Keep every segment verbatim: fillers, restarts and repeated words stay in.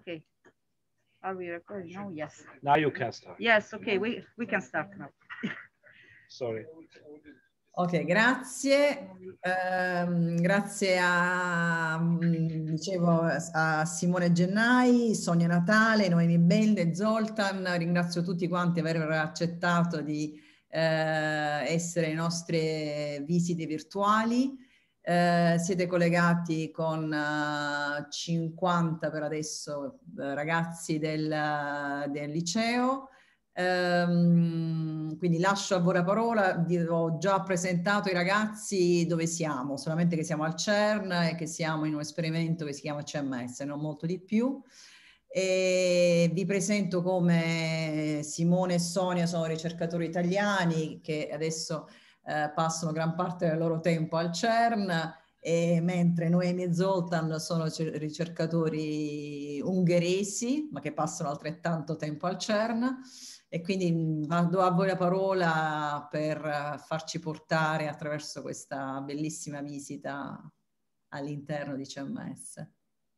Okay. Are we recording now? Yes. Now you can start. Yes, okay, we, we can start now. Sorry. Ok, grazie. Um, grazie a, dicevo, a Simone Gennai, Sonia Natale, Noemi Belde, Zoltan. Ringrazio tutti quanti per aver accettato di eh, essere le nostre visite virtuali. Eh, siete collegati con uh, cinquanta per adesso uh, ragazzi del, uh, del liceo. Um, quindi lascio a voi la parola. Vi ho già presentato i ragazzi dove siamo, solamente che siamo al CERN e che siamo in un esperimento che si chiama C M S, non molto di più. E vi presento come Simone e Sonia sono ricercatori italiani che adesso eh, passano gran parte del loro tempo al CERN, e mentre Noemi e Zoltan sono ricercatori ungheresi ma che passano altrettanto tempo al CERN. E quindi do a voi la parola per farci portare attraverso questa bellissima visita all'interno di C M S.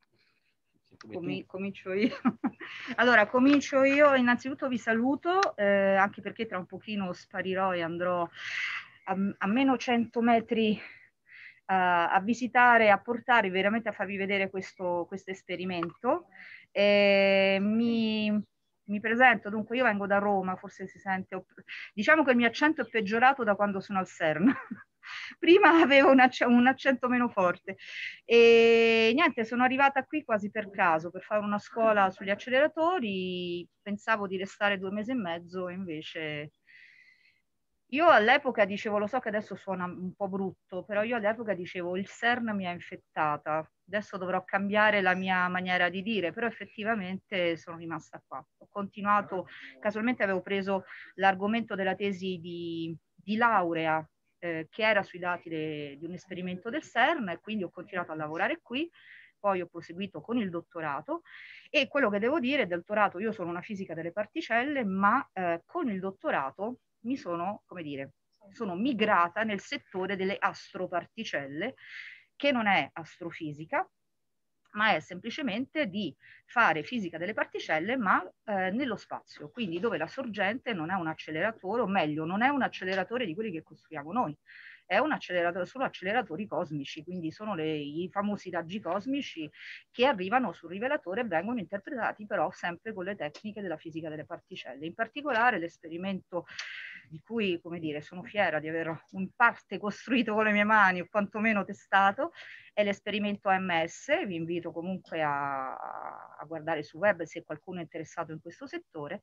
Comi comincio io. Allora, comincio io. Innanzitutto vi saluto, eh, anche perché tra un pochino sparirò e andrò a, a meno cento metri a, a visitare, a portare, veramente a farvi vedere questo, questo esperimento. Eh, mi, mi presento, dunque io vengo da Roma, forse si sente, diciamo che il mio accento è peggiorato da quando sono al CERN. Prima avevo un, acc un accento meno forte e niente, sono arrivata qui quasi per caso per fare una scuola sugli acceleratori. Pensavo di restare due mesi e mezzo e invece io all'epoca dicevo, lo so che adesso suona un po' brutto, però io all'epoca dicevo il CERN mi ha infettata, adesso dovrò cambiare la mia maniera di dire, però effettivamente sono rimasta qua. Ho continuato, casualmente avevo preso l'argomento della tesi di, di laurea eh, che era sui dati de, di un esperimento del CERN, e quindi ho continuato a lavorare qui. Poi ho proseguito con il dottorato, e quello che devo dire del dottorato, io sono una fisica delle particelle, ma eh, con il dottorato mi sono, come dire, sono migrata nel settore delle astroparticelle, che non è astrofisica, ma è semplicemente di fare fisica delle particelle, ma eh, nello spazio, quindi dove la sorgente non è un acceleratore, o meglio, non è un acceleratore di quelli che costruiamo noi, è un acceleratore, sono acceleratori cosmici, quindi sono le, i famosi raggi cosmici che arrivano sul rivelatore e vengono interpretati però sempre con le tecniche della fisica delle particelle. In particolare l'esperimento di cui, come dire, sono fiera di aver in parte costruito con le mie mani o quantomeno testato, è l'esperimento A M S. Vi invito comunque a, a guardare sul web se qualcuno è interessato in questo settore,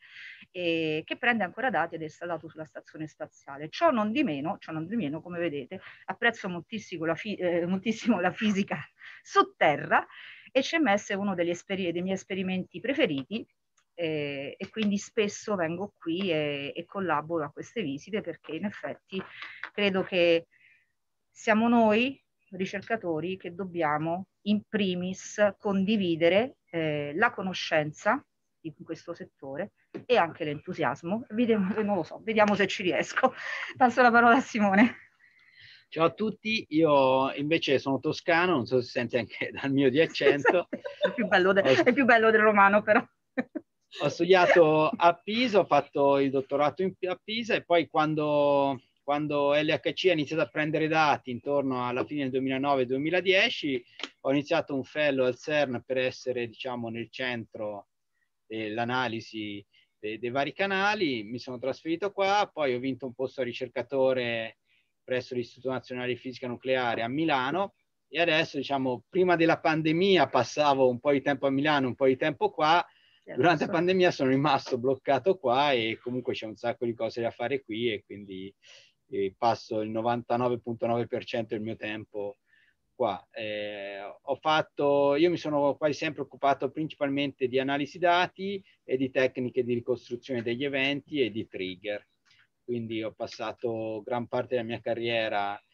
e che prende ancora dati ed è installato sulla stazione spaziale. Ciò non di meno, ciò non di meno, come vedete, apprezzo moltissimo la, fi eh, moltissimo la fisica su terra, e C M S è uno degli dei miei esperimenti preferiti. Eh, e quindi spesso vengo qui e, e collaboro a queste visite, perché in effetti credo che siamo noi ricercatori che dobbiamo in primis condividere eh, la conoscenza di questo settore e anche l'entusiasmo. Vediamo, non lo so, vediamo se ci riesco. Passo la parola a Simone. Ciao a tutti, io invece sono toscano, non so se si sente anche dal mio di accento. È più bello, de è più bello del romano però. Ho studiato a Pisa, ho fatto il dottorato in, a Pisa, e poi quando, quando L H C ha iniziato a prendere dati intorno alla fine del duemilanove duemiladieci, ho iniziato un fellow al CERN per essere, diciamo, nel centro dell'analisi dei, dei vari canali. Mi sono trasferito qua, poi ho vinto un posto a ricercatore presso l'Istituto Nazionale di Fisica Nucleare a Milano, e adesso, diciamo, prima della pandemia passavo un po' di tempo a Milano, un po' di tempo qua. Durante la pandemia sono rimasto bloccato qua, e comunque c'è un sacco di cose da fare qui, e quindi eh, passo il novantanove virgola nove per cento del mio tempo qua. Eh, ho fatto, io mi sono quasi sempre occupato principalmente di analisi dati e di tecniche di ricostruzione degli eventi e di trigger. Quindi ho passato gran parte della mia carriera a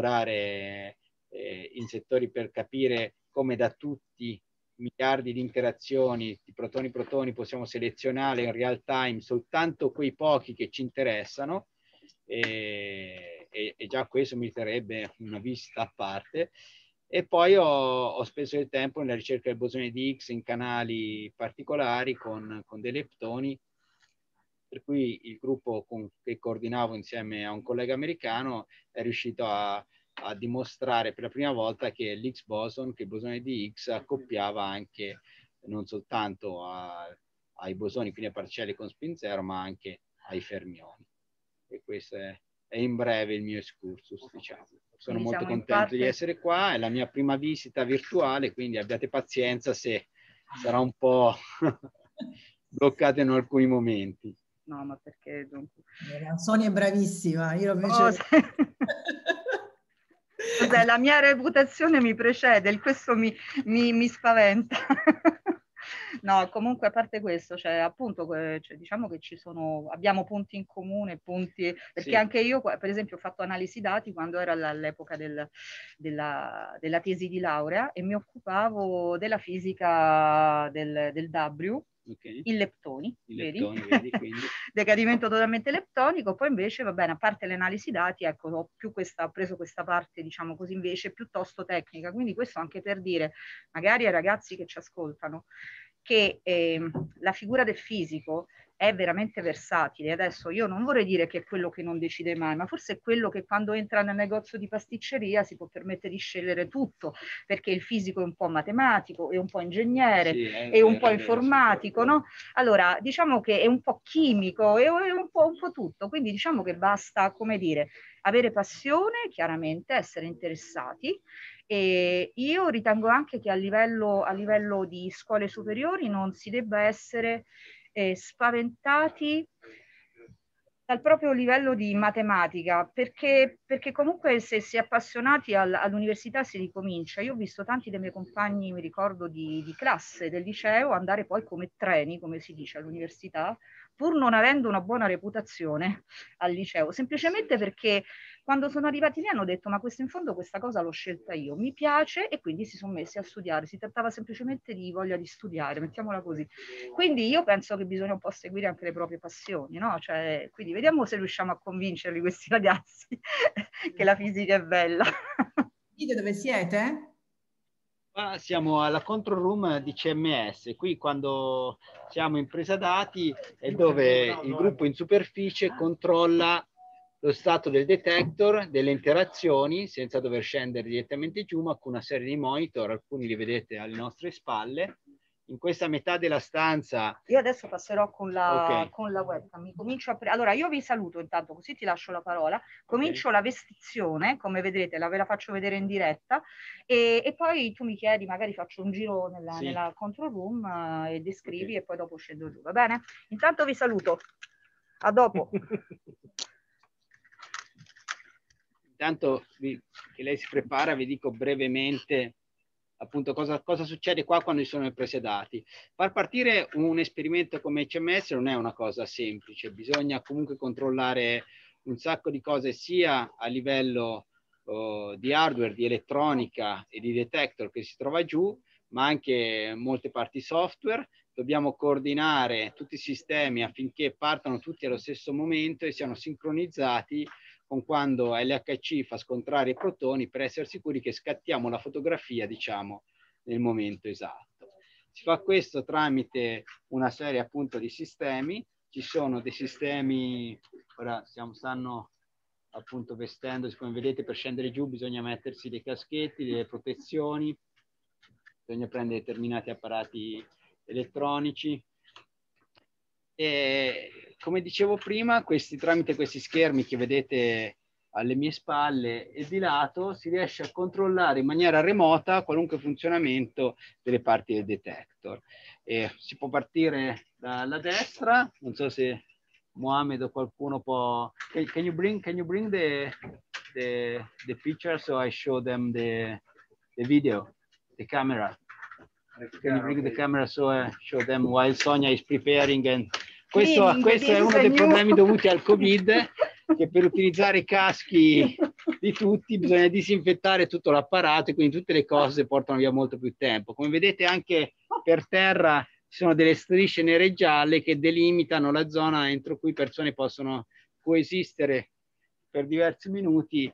lavorare eh, in settori per capire come da tutti miliardi di interazioni di protoni-protoni possiamo selezionare in real time soltanto quei pochi che ci interessano, e, e, e già questo meriterebbe una visita a parte. E poi ho, ho speso del tempo nella ricerca del bosone di Higgs in canali particolari con, con dei leptoni, per cui il gruppo con, che coordinavo insieme a un collega americano è riuscito a, a dimostrare per la prima volta che l'Higgs boson, che il bosone di Higgs, accoppiava anche non soltanto a, ai bosoni, quindi a particelle con spin zero, ma anche ai fermioni. E questo è, è in breve il mio excursus, diciamo. Sono Quindi molto siamo in contento parte- di essere qua, è la mia prima visita virtuale, quindi abbiate pazienza se sarà un po' bloccata in alcuni momenti. No, ma perché... dunque- Sonia è bravissima, io invece... Oh, se- Cos'è? La mia reputazione mi precede, il questo mi, mi, mi spaventa. No, comunque a parte questo, cioè appunto, cioè, diciamo che ci sono, abbiamo punti in comune, punti, perché Sì. anche io, per esempio, ho fatto analisi dati quando era all'epoca del, della, della tesi di laurea e mi occupavo della fisica del, del W, Okay. i leptoni, I vedi? leptoni, vedi, quindi. Decadimento totalmente leptonico, poi invece va bene, a parte le analisi dati, ecco, ho più questa, ho preso questa parte, diciamo così, invece piuttosto tecnica, quindi questo anche per dire, magari ai ragazzi che ci ascoltano, che eh, la figura del fisico è veramente versatile. Adesso io non vorrei dire che è quello che non decide mai, ma forse è quello che quando entra nel negozio di pasticceria si può permettere di scegliere tutto, perché il fisico è un po' matematico, è un po' ingegnere, Sì, è, è un vero, po' è vero, informatico, sì. no? Allora, diciamo che è un po' chimico, è un po', un po' tutto, quindi diciamo che basta, come dire, avere passione, chiaramente, essere interessati. E io ritengo anche che a livello, a livello di scuole superiori non si debba essere eh, spaventati dal proprio livello di matematica, perché, perché comunque se si è appassionati al, all'università si ricomincia. Io ho visto tanti dei miei compagni, mi ricordo, di, di classe del liceo, andare poi come treni, come si dice all'università, pur non avendo una buona reputazione al liceo, semplicemente perché quando sono arrivati lì hanno detto ma questo in fondo questa cosa l'ho scelta io, mi piace, e quindi si sono messi a studiare, si trattava semplicemente di voglia di studiare, mettiamola così. Quindi io penso che bisogna un po' seguire anche le proprie passioni, no? Cioè, quindi vediamo se riusciamo a convincerli questi ragazzi che la fisica è bella. Dite dove siete? Qua siamo alla control room di C M S, qui quando siamo in presa dati è dove il gruppo in superficie controlla lo stato del detector, delle interazioni, senza dover scendere direttamente giù, ma con una serie di monitor, alcuni li vedete alle nostre spalle. In questa metà della stanza... Io adesso passerò con la, okay. con la webcam. Mi comincio a pre- allora, io vi saluto intanto, così ti lascio la parola. Comincio Okay. la vestizione, come vedrete, la ve la faccio vedere in diretta, e, e poi tu mi chiedi, magari faccio un giro nella, Sì. nella control room uh, e descrivi, Okay. e poi dopo scendo giù, va bene? Intanto vi saluto. A dopo. Intanto vi, che lei si prepara, vi dico brevemente appunto cosa, cosa succede qua quando ci sono le prese dati. Far partire un esperimento come C M S non è una cosa semplice, bisogna comunque controllare un sacco di cose sia a livello oh, di hardware, di elettronica e di detector che si trova giù, ma anche molte parti software. Dobbiamo coordinare tutti i sistemi affinché partano tutti allo stesso momento e siano sincronizzati con quando L H C fa scontrare i protoni, per essere sicuri che scattiamo la fotografia, diciamo, nel momento esatto. Si fa questo tramite una serie appunto di sistemi. Ci sono dei sistemi, ora stiamo, stanno appunto vestendosi, come vedete, per scendere giù bisogna mettersi dei caschetti, delle protezioni, bisogna prendere determinati apparati elettronici. E come dicevo prima, questi, tramite questi schermi che vedete alle mie spalle e di lato si riesce a controllare in maniera remota qualunque funzionamento delle parti del detector. E si può partire dalla destra, non so se Mohamed o qualcuno può... Can, can you bring, can you bring the, the, the picture so I show them the, the video, the camera? Can you bring the camera so I show them while Sonia is preparing? And questo, Cleaning, questo è uno dei problemi dovuti al Covid, che per utilizzare i caschi di tutti bisogna disinfettare tutto l'apparato e quindi tutte le cose portano via molto più tempo. Come vedete anche per terra ci sono delle strisce nere e gialle che delimitano la zona entro cui persone possono coesistere per diversi minuti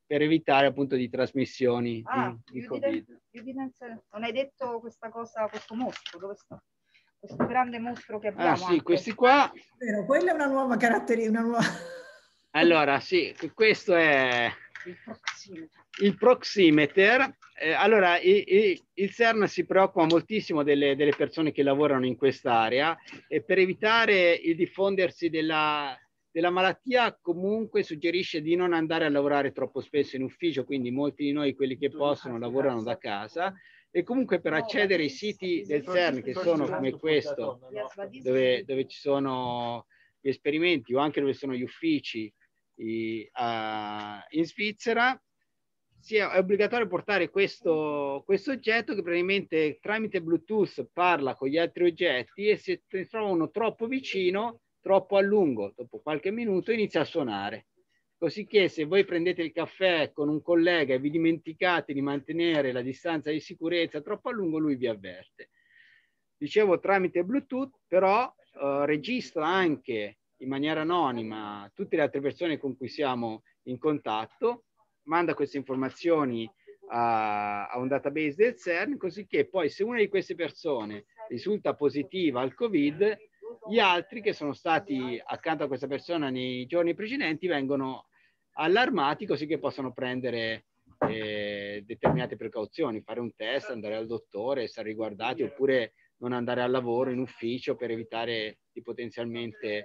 per evitare appunto di trasmissioni Ah, di, di you Covid. didn't- you didn't say- non hai detto questa cosa, questo mostro, dove sta? Questo grande mostro che abbiamo. Ah sì, anche. questi qua. Vero, quella è una nuova caratteristica, una nuova... Allora sì, questo è Il proximeter. il proximeter. Eh, allora, i, i, il CERN si preoccupa moltissimo delle, delle persone che lavorano in quest'area e per evitare il diffondersi della, della malattia comunque suggerisce di non andare a lavorare troppo spesso in ufficio, quindi molti di noi, quelli che possono, lavorano da casa. E comunque per accedere ai siti del CERN, che sono come questo, dove, dove ci sono gli esperimenti o anche dove sono gli uffici i, a, in Svizzera, sia, è obbligatorio portare questo, questo oggetto che praticamente tramite Bluetooth parla con gli altri oggetti e se ne trova uno troppo vicino, troppo a lungo, dopo qualche minuto inizia a suonare. Così che se voi prendete il caffè con un collega e vi dimenticate di mantenere la distanza di sicurezza troppo a lungo, lui vi avverte. Dicevo tramite Bluetooth, però eh, registra anche in maniera anonima tutte le altre persone con cui siamo in contatto, manda queste informazioni a, a un database del CERN, così che poi se una di queste persone risulta positiva al Covid, gli altri che sono stati accanto a questa persona nei giorni precedenti vengono allarmati così che possono prendere eh, determinate precauzioni, fare un test, andare al dottore, essere riguardati oppure non andare al lavoro in ufficio per evitare di potenzialmente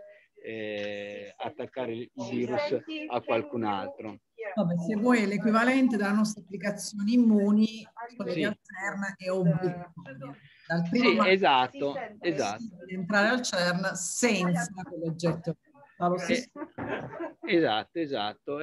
eh, attaccare il virus a qualcun altro. Vabbè, se vuoi è l'equivalente della nostra applicazione Immuni, quella Sì. di CERN è obbligatoria. Dal primo Sì, marzo esatto, è esatto. possibile entrare al CERN senza quell'oggetto. Allo stesso Eh, esatto, esatto.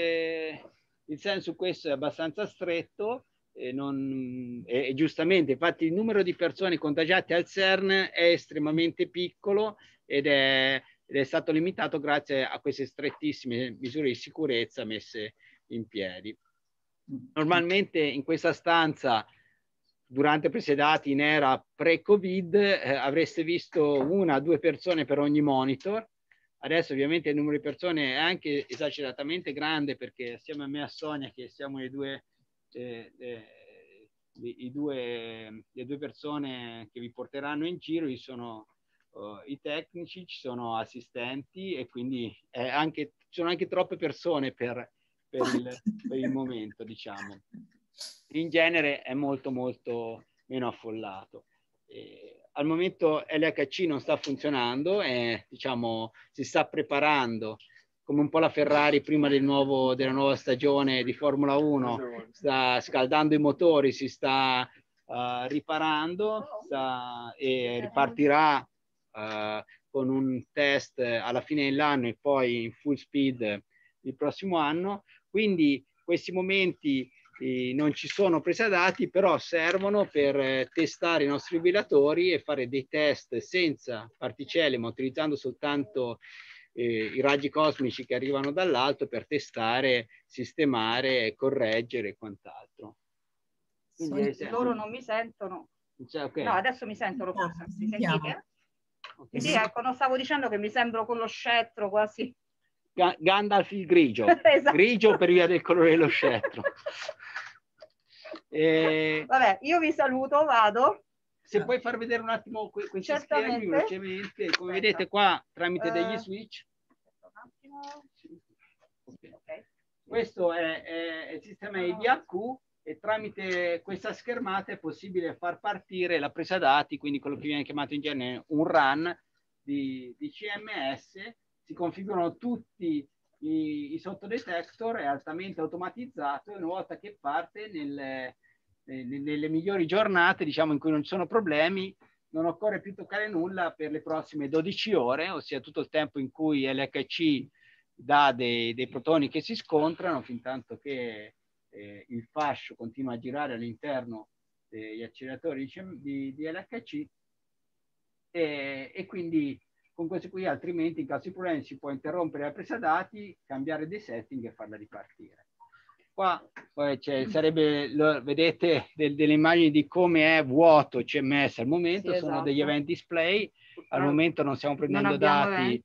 E il senso questo è abbastanza stretto e, non, e, e giustamente, infatti il numero di persone contagiate al CERN è estremamente piccolo ed è, ed è stato limitato grazie a queste strettissime misure di sicurezza messe in piedi. Normalmente in questa stanza, durante presiedati in era pre-Covid, eh, avreste visto una o due persone per ogni monitor. Adesso ovviamente il numero di persone è anche esageratamente grande perché assieme a me e a Sonia, che siamo le due, eh, eh, i, i due, le due persone che vi porteranno in giro, ci sono uh, i tecnici, ci sono assistenti e quindi è anche, ci sono anche troppe persone per, per, il, per il momento, diciamo. In genere è molto molto meno affollato. E al momento L H C non sta funzionando e diciamo si sta preparando come un po' la Ferrari prima del nuovo, della nuova stagione di Formula uno, sta scaldando i motori, si sta uh, riparando sta, e ripartirà uh, con un test alla fine dell'anno e poi in full speed il prossimo anno. Quindi questi momenti eh, non ci sono prese a dati, però servono per eh, testare i nostri rivelatori e fare dei test senza particelle, ma utilizzando soltanto eh, i raggi cosmici che arrivano dall'alto per testare, sistemare, correggere e quant'altro. Quindi, loro non mi sentono. Cioè, okay. No, adesso mi sentono forse. Mi sentite? Okay. Sì, ecco, non stavo dicendo che mi sembro con lo scettro quasi. Gandalf il grigio, Esatto. Grigio per via del colore dello scettro. E... Vabbè, io vi saluto, vado. Se puoi far vedere un attimo que questi schermi velocemente, come Aspetta. vedete qua tramite uh, degli switch. Un attimo. Okay. Okay. Questo è, è, è il sistema I D H Q e tramite questa schermata è possibile far partire la presa dati, quindi quello che viene chiamato in genere un run di, di C M S. Si configurano tutti i, i sottodetector, è altamente automatizzato e una volta che parte nelle, nelle, nelle migliori giornate, diciamo in cui non ci sono problemi, non occorre più toccare nulla per le prossime dodici ore, ossia tutto il tempo in cui L H C dà dei, dei protoni che si scontrano, fin tanto che eh, il fascio continua a girare all'interno degli acceleratori di, di, di L H C e, e quindi con questo qui, altrimenti in caso di problemi si può interrompere la presa dati, cambiare dei setting e farla ripartire. Qua poi sarebbe, lo, vedete del, delle immagini di come è vuoto C M S al momento, sì, sono esatto. degli event display, al momento non stiamo prendendo non dati eventi.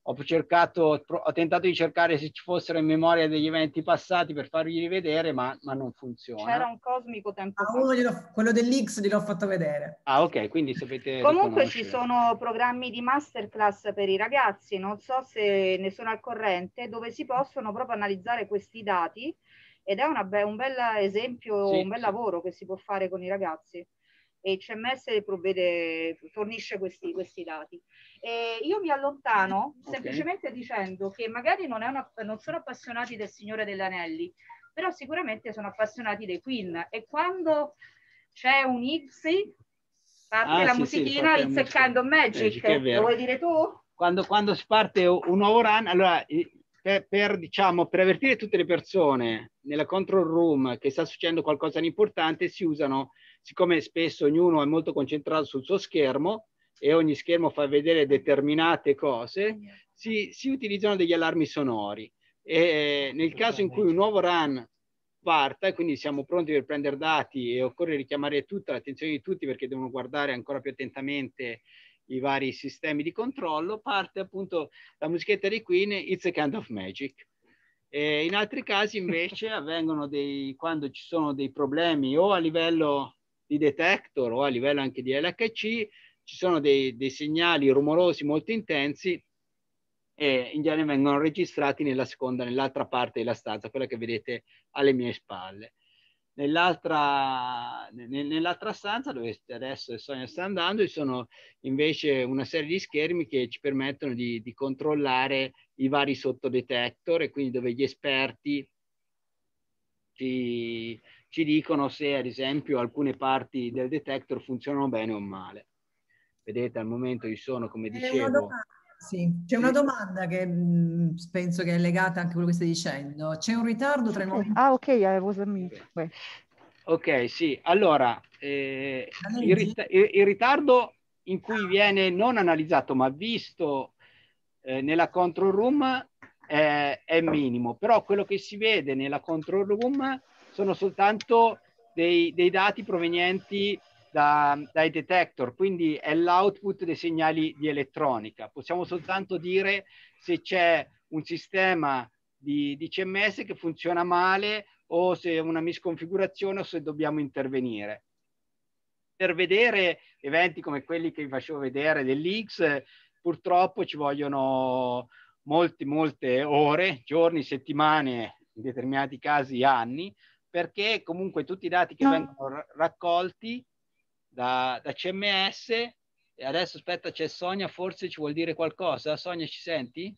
ho cercato, ho tentato di cercare se ci fossero in memoria degli eventi passati per farvi rivedere, ma, ma non funziona. C'era un cosmico tempo Ah, fa. uno glielo- quello dell'X gliel'ho fatto vedere. Ah, ok, quindi sapete Comunque riconoscere. ci sono programmi di masterclass per i ragazzi, non so se ne sono al corrente, dove si possono proprio analizzare questi dati ed è una be- un bel esempio, Sì, un bel sì. lavoro che si può fare con i ragazzi. E il C M S provvede, fornisce questi, questi dati. E io mi allontano Ok. semplicemente dicendo che magari non, è una, non sono appassionati del Signore degli Anelli, però sicuramente sono appassionati dei Queen. E quando c'è un X, parte Ah, la sì, sì, musichina, parte la It's a musica. Kind of Magic. Magic, è vero. Lo vuoi dire tu? Quando, quando si parte un nuovo run, allora per, per, diciamo, per avvertire tutte le persone nella control room che sta succedendo qualcosa di importante, si usano, siccome spesso ognuno è molto concentrato sul suo schermo e ogni schermo fa vedere determinate cose, si, si utilizzano degli allarmi sonori. E nel caso in cui un nuovo run parta e quindi siamo pronti per prendere dati e occorre richiamare tutta l'attenzione di tutti perché devono guardare ancora più attentamente i vari sistemi di controllo, parte appunto la musichetta di Queen, It's a Kind of Magic. E in altri casi invece avvengono dei, quando ci sono dei problemi o a livello di detector o a livello anche di L H C, ci sono dei, dei segnali rumorosi molto intensi e in genere vengono registrati nella seconda, nell'altra parte della stanza, quella che vedete alle mie spalle. Nell'altra, nell'altra stanza dove adesso Sonia sta andando ci sono invece una serie di schermi che ci permettono di, di controllare i vari sottodetector e quindi dove gli esperti ci, ci dicono se ad esempio alcune parti del detector funzionano bene o male. Vedete, al momento ci sono, come dicevo... Sì, c'è una domanda che mh, penso che è legata anche a quello che stai dicendo. C'è un ritardo tra i momenti... Ah, ok, I was on mute. Ok, sì. Allora, eh, il, leggi? rit il, il ritardo in cui viene non analizzato ma visto eh, nella control room è, è minimo, però quello che si vede nella control room sono soltanto dei, dei dati provenienti da, dai detector, quindi è l'output dei segnali di elettronica. Possiamo soltanto dire se c'è un sistema di, di C M S che funziona male o se è una misconfigurazione o se dobbiamo intervenire. Per vedere eventi come quelli che vi facevo vedere dell'X, purtroppo ci vogliono molte, molte ore, giorni, settimane, in determinati casi anni, perché comunque tutti i dati che No. vengono raccolti da, da C M S, e adesso aspetta c'è Sonia, forse ci vuol dire qualcosa? Sonia, ci senti?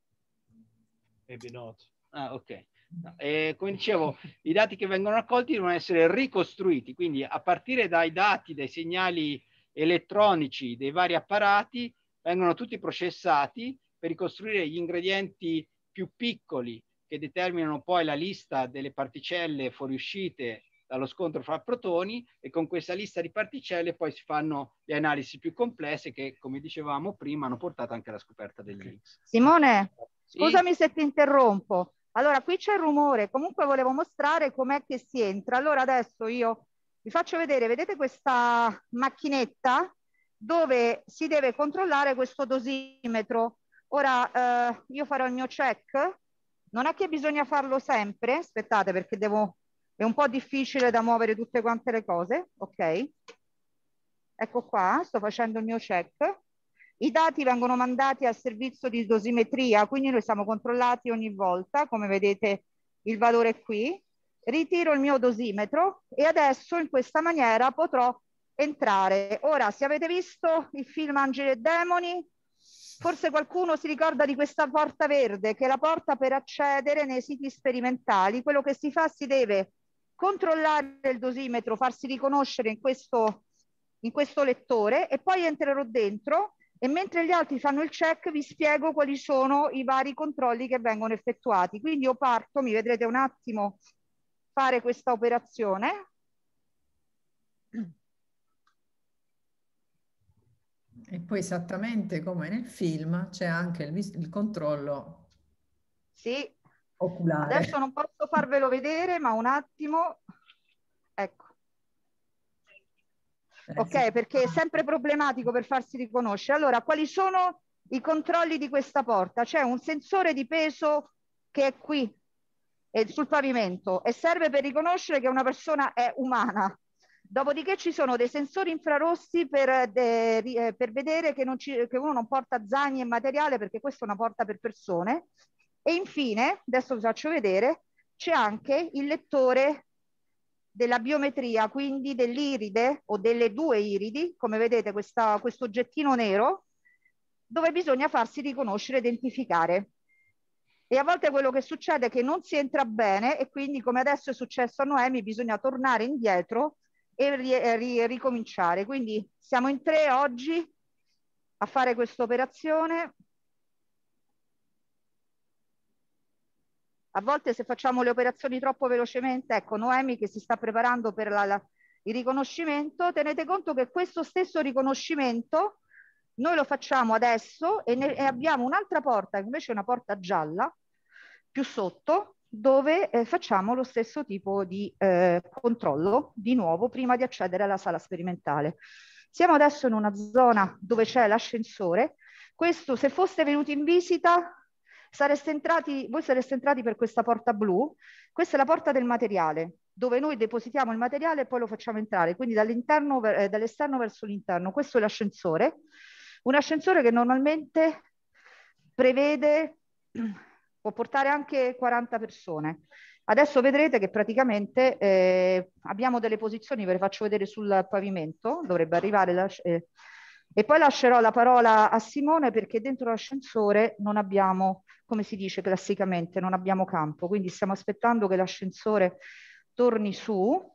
Maybe not. Ah, ok. No, eh, come dicevo, i dati che vengono raccolti devono essere ricostruiti, quindi a partire dai dati, dai segnali elettronici dei vari apparati, vengono tutti processati per ricostruire gli ingredienti più piccoli che determinano poi la lista delle particelle fuoriuscite dallo scontro fra protoni, e con questa lista di particelle poi si fanno le analisi più complesse che, come dicevamo prima, hanno portato anche alla scoperta degli X. Simone, Sì? scusami se ti interrompo. Allora, qui c'è il rumore, comunque volevo mostrare com'è che si entra. Allora adesso io vi faccio vedere, vedete questa macchinetta dove si deve controllare questo dosimetro. Ora eh, io farò il mio check, non è che bisogna farlo sempre, aspettate perché devo, è un po' difficile da muovere tutte quante le cose, ok? Ecco qua, sto facendo il mio check. I dati vengono mandati al servizio di dosimetria, quindi noi siamo controllati ogni volta, come vedete il valore è qui. Ritiro il mio dosimetro e adesso in questa maniera potrò entrare. Ora, se avete visto il film Angeli e Demoni, forse qualcuno si ricorda di questa porta verde, che è la porta per accedere nei siti sperimentali. Quello che si fa, si deve controllare il dosimetro, farsi riconoscere in questo, in questo lettore e poi entrerò dentro. E mentre gli altri fanno il check vi spiego quali sono i vari controlli che vengono effettuati. Quindi io parto, mi vedrete un attimo fare questa operazione. E poi esattamente come nel film c'è anche il, il controllo sì, oculare. Adesso non posso farvelo vedere, ma un attimo. Ecco. Ok, perché è sempre problematico per farsi riconoscere. Allora, quali sono i controlli di questa porta. C'è un sensore di peso che è qui, è sul pavimento, e serve per riconoscere che una persona è umana. Dopodiché ci sono dei sensori infrarossi per, de, per vedere che, non ci, che uno non porta zaini e materiale, perché questa è una porta per persone. E infine, adesso vi faccio vedere, c'è anche il lettore della biometria, quindi dell'iride o delle due iridi, come vedete questa, questo oggettino nero, dove bisogna farsi riconoscere e identificare. E a volte quello che succede è che non si entra bene, e quindi, come adesso è successo a Noemi, bisogna tornare indietro e ri ri ricominciare. Quindi siamo in tre oggi a fare questa operazione. A volte, se facciamo le operazioni troppo velocemente, ecco Noemi che si sta preparando per la, la, il riconoscimento, tenete conto che questo stesso riconoscimento noi lo facciamo adesso e, ne, e abbiamo un'altra porta, invece è una porta gialla, più sotto, dove eh, facciamo lo stesso tipo di eh, controllo, di nuovo, prima di accedere alla sala sperimentale. Siamo adesso in una zona dove c'è l'ascensore. Questo, se foste venuti in visita, sareste entrati, voi sareste entrati per questa porta blu. Questa è la porta del materiale, dove noi depositiamo il materiale e poi lo facciamo entrare, quindi dall'interno, eh, dall'esterno verso l'interno. Questo è l'ascensore, un ascensore che normalmente prevede, può portare anche quaranta persone. Adesso vedrete che praticamente eh, abbiamo delle posizioni, ve le faccio vedere sul pavimento, dovrebbe arrivare la, eh, e poi lascerò la parola a Simone, perché dentro l'ascensore non abbiamo, come si dice classicamente, non abbiamo campo, quindi stiamo aspettando che l'ascensore torni su.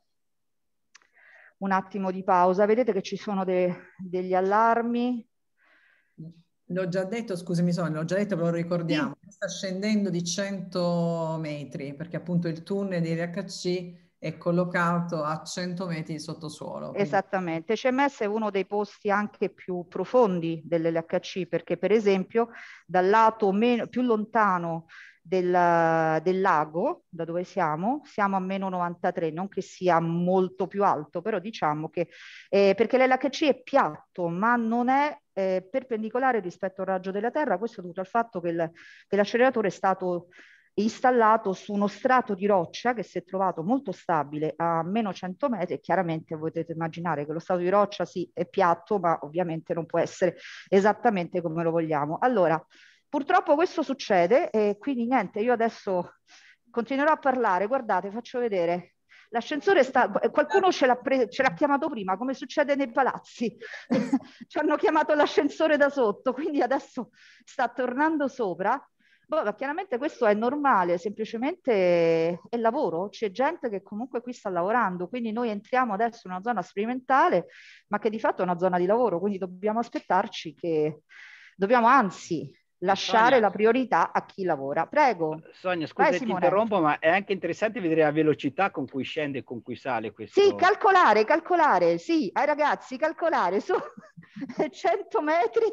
Un attimo di pausa, vedete che ci sono de degli allarmi. L'ho già detto, scusami Sonia, l'ho già detto, però lo ricordiamo. Sì. Sta scendendo di cento metri, perché appunto il tunnel di R H C è collocato a cento metri di sottosuolo. Quindi... Esattamente, C M S è uno dei posti anche più profondi dell'L H C, perché per esempio dal lato meno, più lontano del, del lago, da dove siamo, siamo a meno novantatré, non che sia molto più alto, però diciamo che, eh, perché l'L H C è piatto, ma non è eh, perpendicolare rispetto al raggio della Terra. Questo è dovuto al fatto che l'acceleratore è stato installato su uno strato di roccia che si è trovato molto stabile a meno cento metri, e chiaramente potete immaginare che lo strato di roccia sì è piatto, ma ovviamente non può essere esattamente come lo vogliamo. Allora, purtroppo questo succede, e quindi niente, io adesso continuerò a parlare. Guardate, faccio vedere. L'ascensore sta, qualcuno ce l'ha chiamato prima, come succede nei palazzi. Ci hanno chiamato l'ascensore da sotto, quindi adesso sta tornando sopra. Boh, chiaramente questo è normale, semplicemente è lavoro, c'è gente che comunque qui sta lavorando, quindi noi entriamo adesso in una zona sperimentale, ma che di fatto è una zona di lavoro, quindi dobbiamo aspettarci che, dobbiamo anzi lasciare Sonia, la priorità a chi lavora. Prego. Sonia, scusa, ti interrompo, ma è anche interessante vedere la velocità con cui scende e con cui sale questo. Sì, calcolare, calcolare, sì, ai ragazzi, calcolare, su cento metri.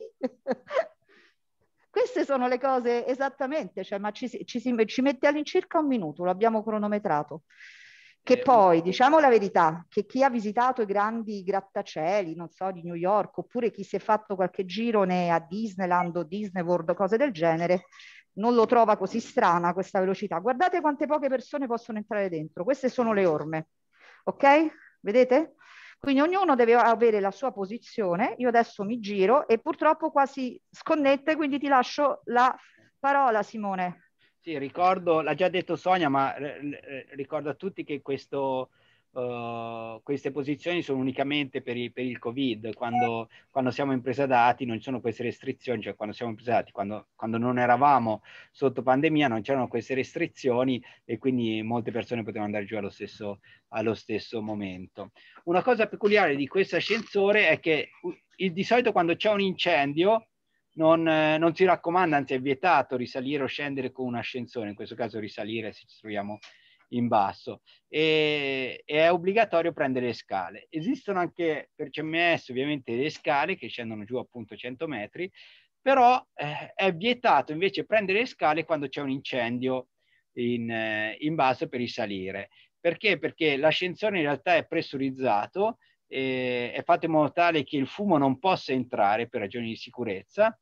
Queste sono le cose esattamente, cioè, ma ci, ci, ci mette all'incirca un minuto, lo abbiamo cronometrato. Che eh, poi, diciamo la verità, che chi ha visitato i grandi grattacieli, non so, di New York, oppure chi si è fatto qualche girone a Disneyland o Disney World o cose del genere, non lo trova così strana questa velocità. Guardate quante poche persone possono entrare dentro. Queste sono le orme, ok? Vedete? Quindi ognuno deve avere la sua posizione. Io adesso mi giro e purtroppo qua si sconnette, quindi ti lascio la parola, Simone. Sì, ricordo, l'ha già detto Sonia, ma ricordo a tutti che questo, uh, queste posizioni sono unicamente per il, per il Covid. Quando, quando siamo in presa dati non ci sono queste restrizioni, cioè quando siamo in presa dati, quando, quando non eravamo sotto pandemia non c'erano queste restrizioni e quindi molte persone potevano andare giù allo stesso, allo stesso momento. Una cosa peculiare di questo ascensore è che il, di solito quando c'è un incendio Non, eh, non si raccomanda, anzi è vietato risalire o scendere con un ascensore, in questo caso risalire se ci troviamo in basso, e, e è obbligatorio prendere le scale. Esistono anche per C M S ovviamente le scale che scendono giù appunto cento metri, però eh, è vietato invece prendere le scale quando c'è un incendio in, eh, in basso per risalire. Perché? Perché l'ascensore in realtà è pressurizzato, Eh, è fatto in modo tale che il fumo non possa entrare per ragioni di sicurezza,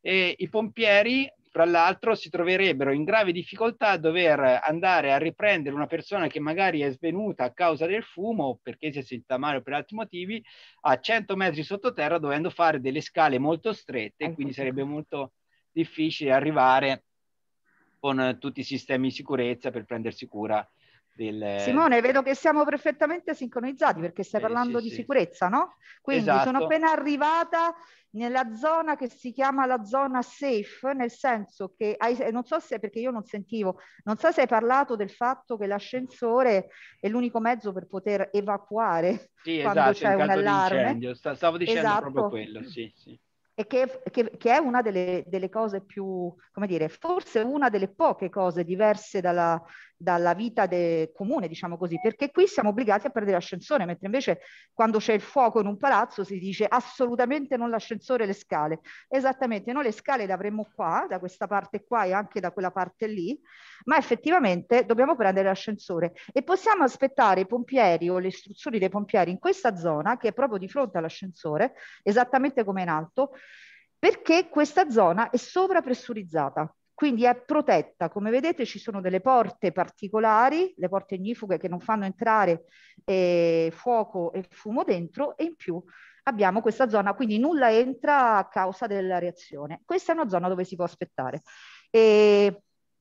e i pompieri, fra l'altro, si troverebbero in grave difficoltà a dover andare a riprendere una persona che magari è svenuta a causa del fumo, perché si è sentita male o per altri motivi, a cento metri sottoterra, dovendo fare delle scale molto strette, quindi sarebbe molto difficile arrivare con tutti i sistemi di sicurezza per prendersi cura del... Simone, vedo che siamo perfettamente sincronizzati perché stai Eh, parlando sì, di sì. sicurezza, no? Quindi Esatto. sono appena arrivata nella zona che si chiama la zona safe, nel senso che, hai, non so se, perché io non sentivo, non so se hai parlato del fatto che l'ascensore è l'unico mezzo per poter evacuare Sì, quando esatto, c'è in un caso di allarme. incendio. Stavo dicendo proprio Esatto. quello, sì, sì. E che, che, che è una delle, delle cose più, come dire, forse una delle poche cose diverse dalla, dalla vita de, comune, diciamo così, perché qui siamo obbligati a prendere l'ascensore, mentre invece quando c'è il fuoco in un palazzo si dice assolutamente non l'ascensore, le scale. Esattamente, noi le scale le avremmo qua, da questa parte qua e anche da quella parte lì, ma effettivamente dobbiamo prendere l'ascensore e possiamo aspettare i pompieri o le istruzioni dei pompieri in questa zona, che è proprio di fronte all'ascensore, esattamente come in alto, perché questa zona è sovrapressurizzata, quindi è protetta. Come vedete ci sono delle porte particolari, le porte ignifughe che non fanno entrare eh, fuoco e fumo dentro, e in più abbiamo questa zona, quindi nulla entra a causa della reazione. Questa è una zona dove si può aspettare. E...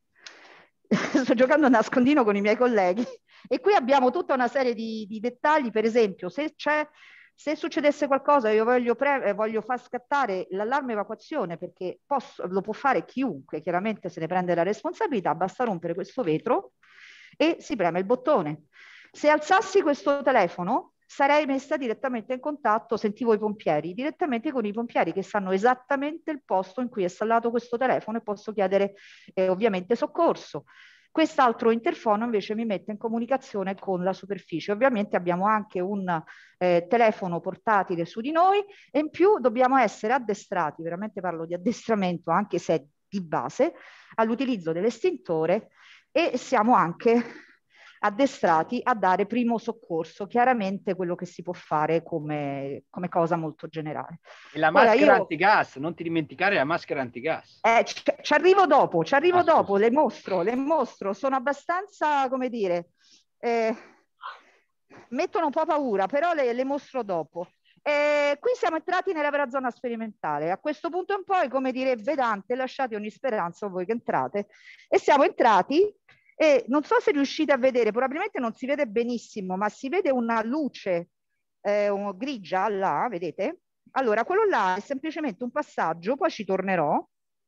sto giocando a nascondino con i miei colleghi e qui abbiamo tutta una serie di, di dettagli. Per esempio, se c'è se succedesse qualcosa, io voglio, pre- voglio far scattare l'allarme evacuazione, perché posso, lo può fare chiunque, chiaramente se ne prende la responsabilità, basta rompere questo vetro e si preme il bottone. Se alzassi questo telefono, sarei messa direttamente in contatto, sentivo i pompieri, direttamente con i pompieri che sanno esattamente il posto in cui è installato questo telefono e posso chiedere eh, ovviamente soccorso. Quest'altro interfono invece mi mette in comunicazione con la superficie. Ovviamente abbiamo anche un eh, telefono portatile su di noi e in più dobbiamo essere addestrati, veramente parlo di addestramento anche se di base, all'utilizzo dell'estintore, e siamo anche addestrati a dare primo soccorso, chiaramente quello che si può fare come, come cosa molto generale. E la Ora maschera io, antigas, non ti dimenticare la maschera antigas. eh, ci, ci arrivo dopo, ci arrivo Ah, dopo, scusa. le mostro, le mostro, sono abbastanza, come dire, eh, mettono un po' paura, però le, le mostro dopo. Eh, qui siamo entrati nella vera zona sperimentale. A questo punto in poi, come direbbe Dante, lasciate ogni speranza a voi che entrate. E siamo entrati e non so se riuscite a vedere, probabilmente non si vede benissimo, ma si vede una luce eh, grigia là, vedete? Allora, quello là è semplicemente un passaggio, poi ci tornerò,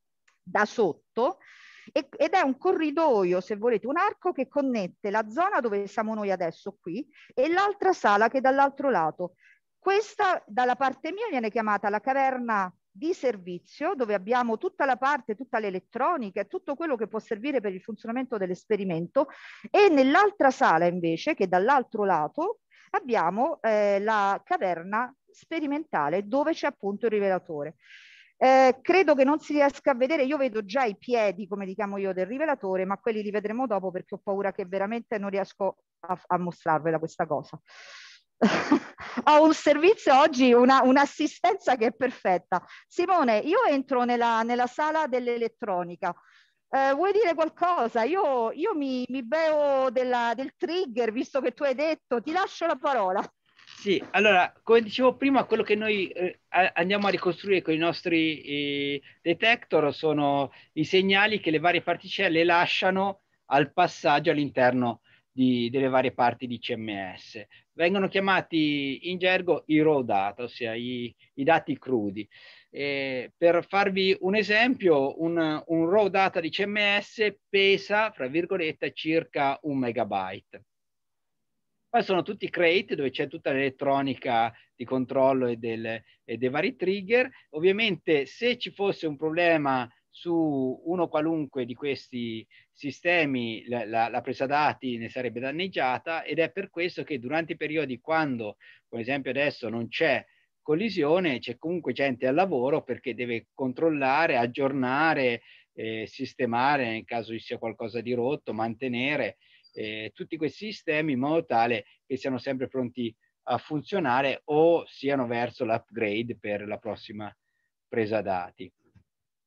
da sotto, e, ed è un corridoio, se volete, un arco che connette la zona dove siamo noi adesso qui e l'altra sala che è dall'altro lato. Questa dalla parte mia viene chiamata la caverna di servizio, dove abbiamo tutta la parte, tutta l'elettronica e tutto quello che può servire per il funzionamento dell'esperimento, e nell'altra sala invece, che dall'altro lato, abbiamo eh, la caverna sperimentale dove c'è appunto il rivelatore. Eh, credo che non si riesca a vedere, io vedo già i piedi, come li chiamo io, del rivelatore, ma quelli li vedremo dopo perché ho paura che veramente non riesco a, a mostrarvela questa cosa. Ho un servizio oggi, una, un'assistenza che è perfetta. Simone, io entro nella, nella sala dell'elettronica. Eh, vuoi dire qualcosa? Io, io mi, mi bevo della, del trigger, visto che tu hai detto, ti lascio la parola. Sì, allora, come dicevo prima, quello che noi eh, andiamo a ricostruire con i nostri eh, detector sono i segnali che le varie particelle lasciano al passaggio all'interno di, delle varie parti di C M S. Vengono chiamati in gergo i raw data, ossia i, i dati crudi. Eh, per farvi un esempio, un, un raw data di C M S pesa, fra virgolette, circa un megabyte. Poi sono tutti crate dove c'è tutta l'elettronica di controllo e, del, e dei vari trigger. Ovviamente se ci fosse un problema su uno qualunque di questi sistemi, la, la, la presa dati ne sarebbe danneggiata, ed è per questo che durante i periodi quando, per esempio adesso, non c'è collisione, c'è comunque gente al lavoro perché deve controllare, aggiornare, eh, sistemare nel caso ci sia qualcosa di rotto, mantenere Eh, tutti questi sistemi in modo tale che siano sempre pronti a funzionare o siano verso l'upgrade per la prossima presa dati.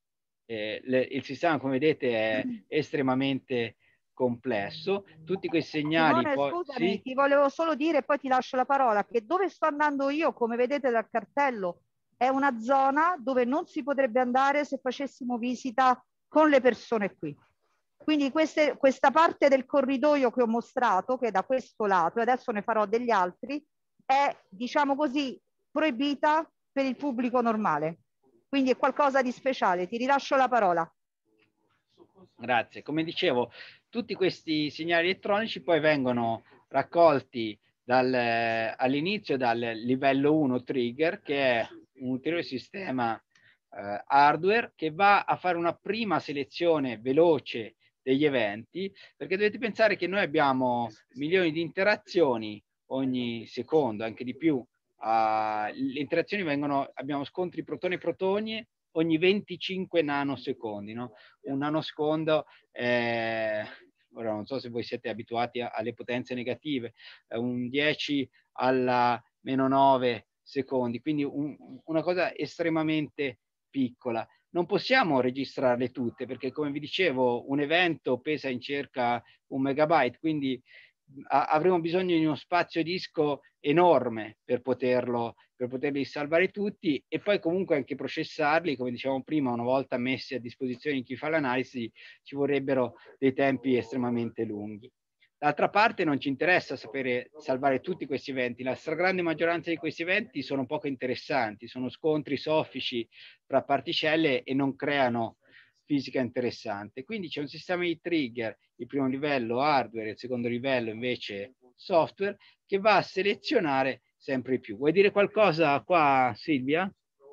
eh, le, il sistema, come vedete, è estremamente complesso. Tutti questi segnali Simone, poi... scusami, Sì? ti volevo solo dire, e poi ti lascio la parola, che dove sto andando io, come vedete dal cartello, è una zona dove non si potrebbe andare se facessimo visita con le persone qui. Quindi queste, questa parte del corridoio che ho mostrato, che è da questo lato, e adesso ne farò degli altri, è, diciamo così, proibita per il pubblico normale. Quindi è qualcosa di speciale. Ti rilascio la parola. Grazie. Come dicevo, tutti questi segnali elettronici poi vengono raccolti dal, all'inizio dal livello uno trigger, che è un ulteriore sistema eh, hardware che va a fare una prima selezione veloce degli eventi, perché dovete pensare che noi abbiamo milioni di interazioni ogni secondo, anche di più. Uh, le interazioni vengono, abbiamo scontri protoni-protoni ogni venticinque nanosecondi, no? Un nanosecondo, eh, ora non so se voi siete abituati a, alle potenze negative, eh, un dieci alla meno nove secondi, quindi un, una cosa estremamente piccola. Non possiamo registrarle tutte perché, come vi dicevo, un evento pesa in circa un megabyte, quindi a, avremo bisogno di uno spazio disco enorme per poterlo, per poterli salvare tutti, e poi comunque anche processarli, come dicevamo prima, una volta messi a disposizione di chi fa l'analisi, ci vorrebbero dei tempi estremamente lunghi. D'altra parte non ci interessa sapere salvare tutti questi eventi, la stragrande maggioranza di questi eventi sono poco interessanti, sono scontri soffici tra particelle e non creano fisica interessante. Quindi c'è un sistema di trigger, il primo livello hardware, il secondo livello invece software, che va a selezionare sempre di più. Vuoi dire qualcosa qua, Silvia?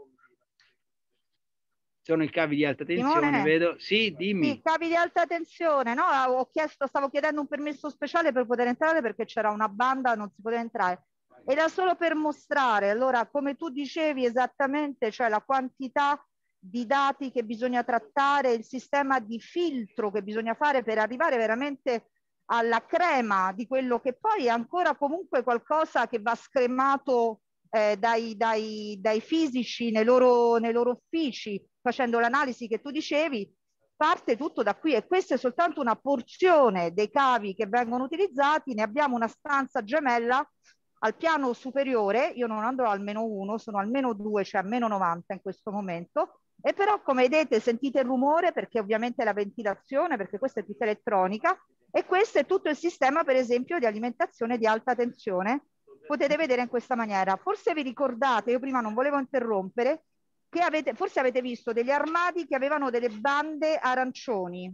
Sono i cavi di alta tensione, Simone? vedo. Sì, dimmi. Sì, cavi di alta tensione, no? Ho chiesto, stavo chiedendo un permesso speciale per poter entrare perché c'era una banda, non si poteva entrare. Era solo per mostrare, allora, come tu dicevi esattamente, cioè la quantità di dati che bisogna trattare, il sistema di filtro che bisogna fare per arrivare veramente alla crema di quello che poi è ancora comunque qualcosa che va scremato eh, dai, dai, dai fisici nei loro, nei loro uffici, facendo l'analisi che tu dicevi. Parte tutto da qui e questa è soltanto una porzione dei cavi che vengono utilizzati. Ne abbiamo una stanza gemella al piano superiore. Io non andrò al meno uno, sono al meno due, cioè a meno novanta in questo momento. E però, come vedete, sentite il rumore perché ovviamente la ventilazione, perché questa è tutta elettronica, e questo è tutto il sistema, per esempio, di alimentazione di alta tensione. Potete vedere in questa maniera. Forse vi ricordate, io prima non volevo interrompere, che avete, forse avete visto degli armadi che avevano delle bande arancioni,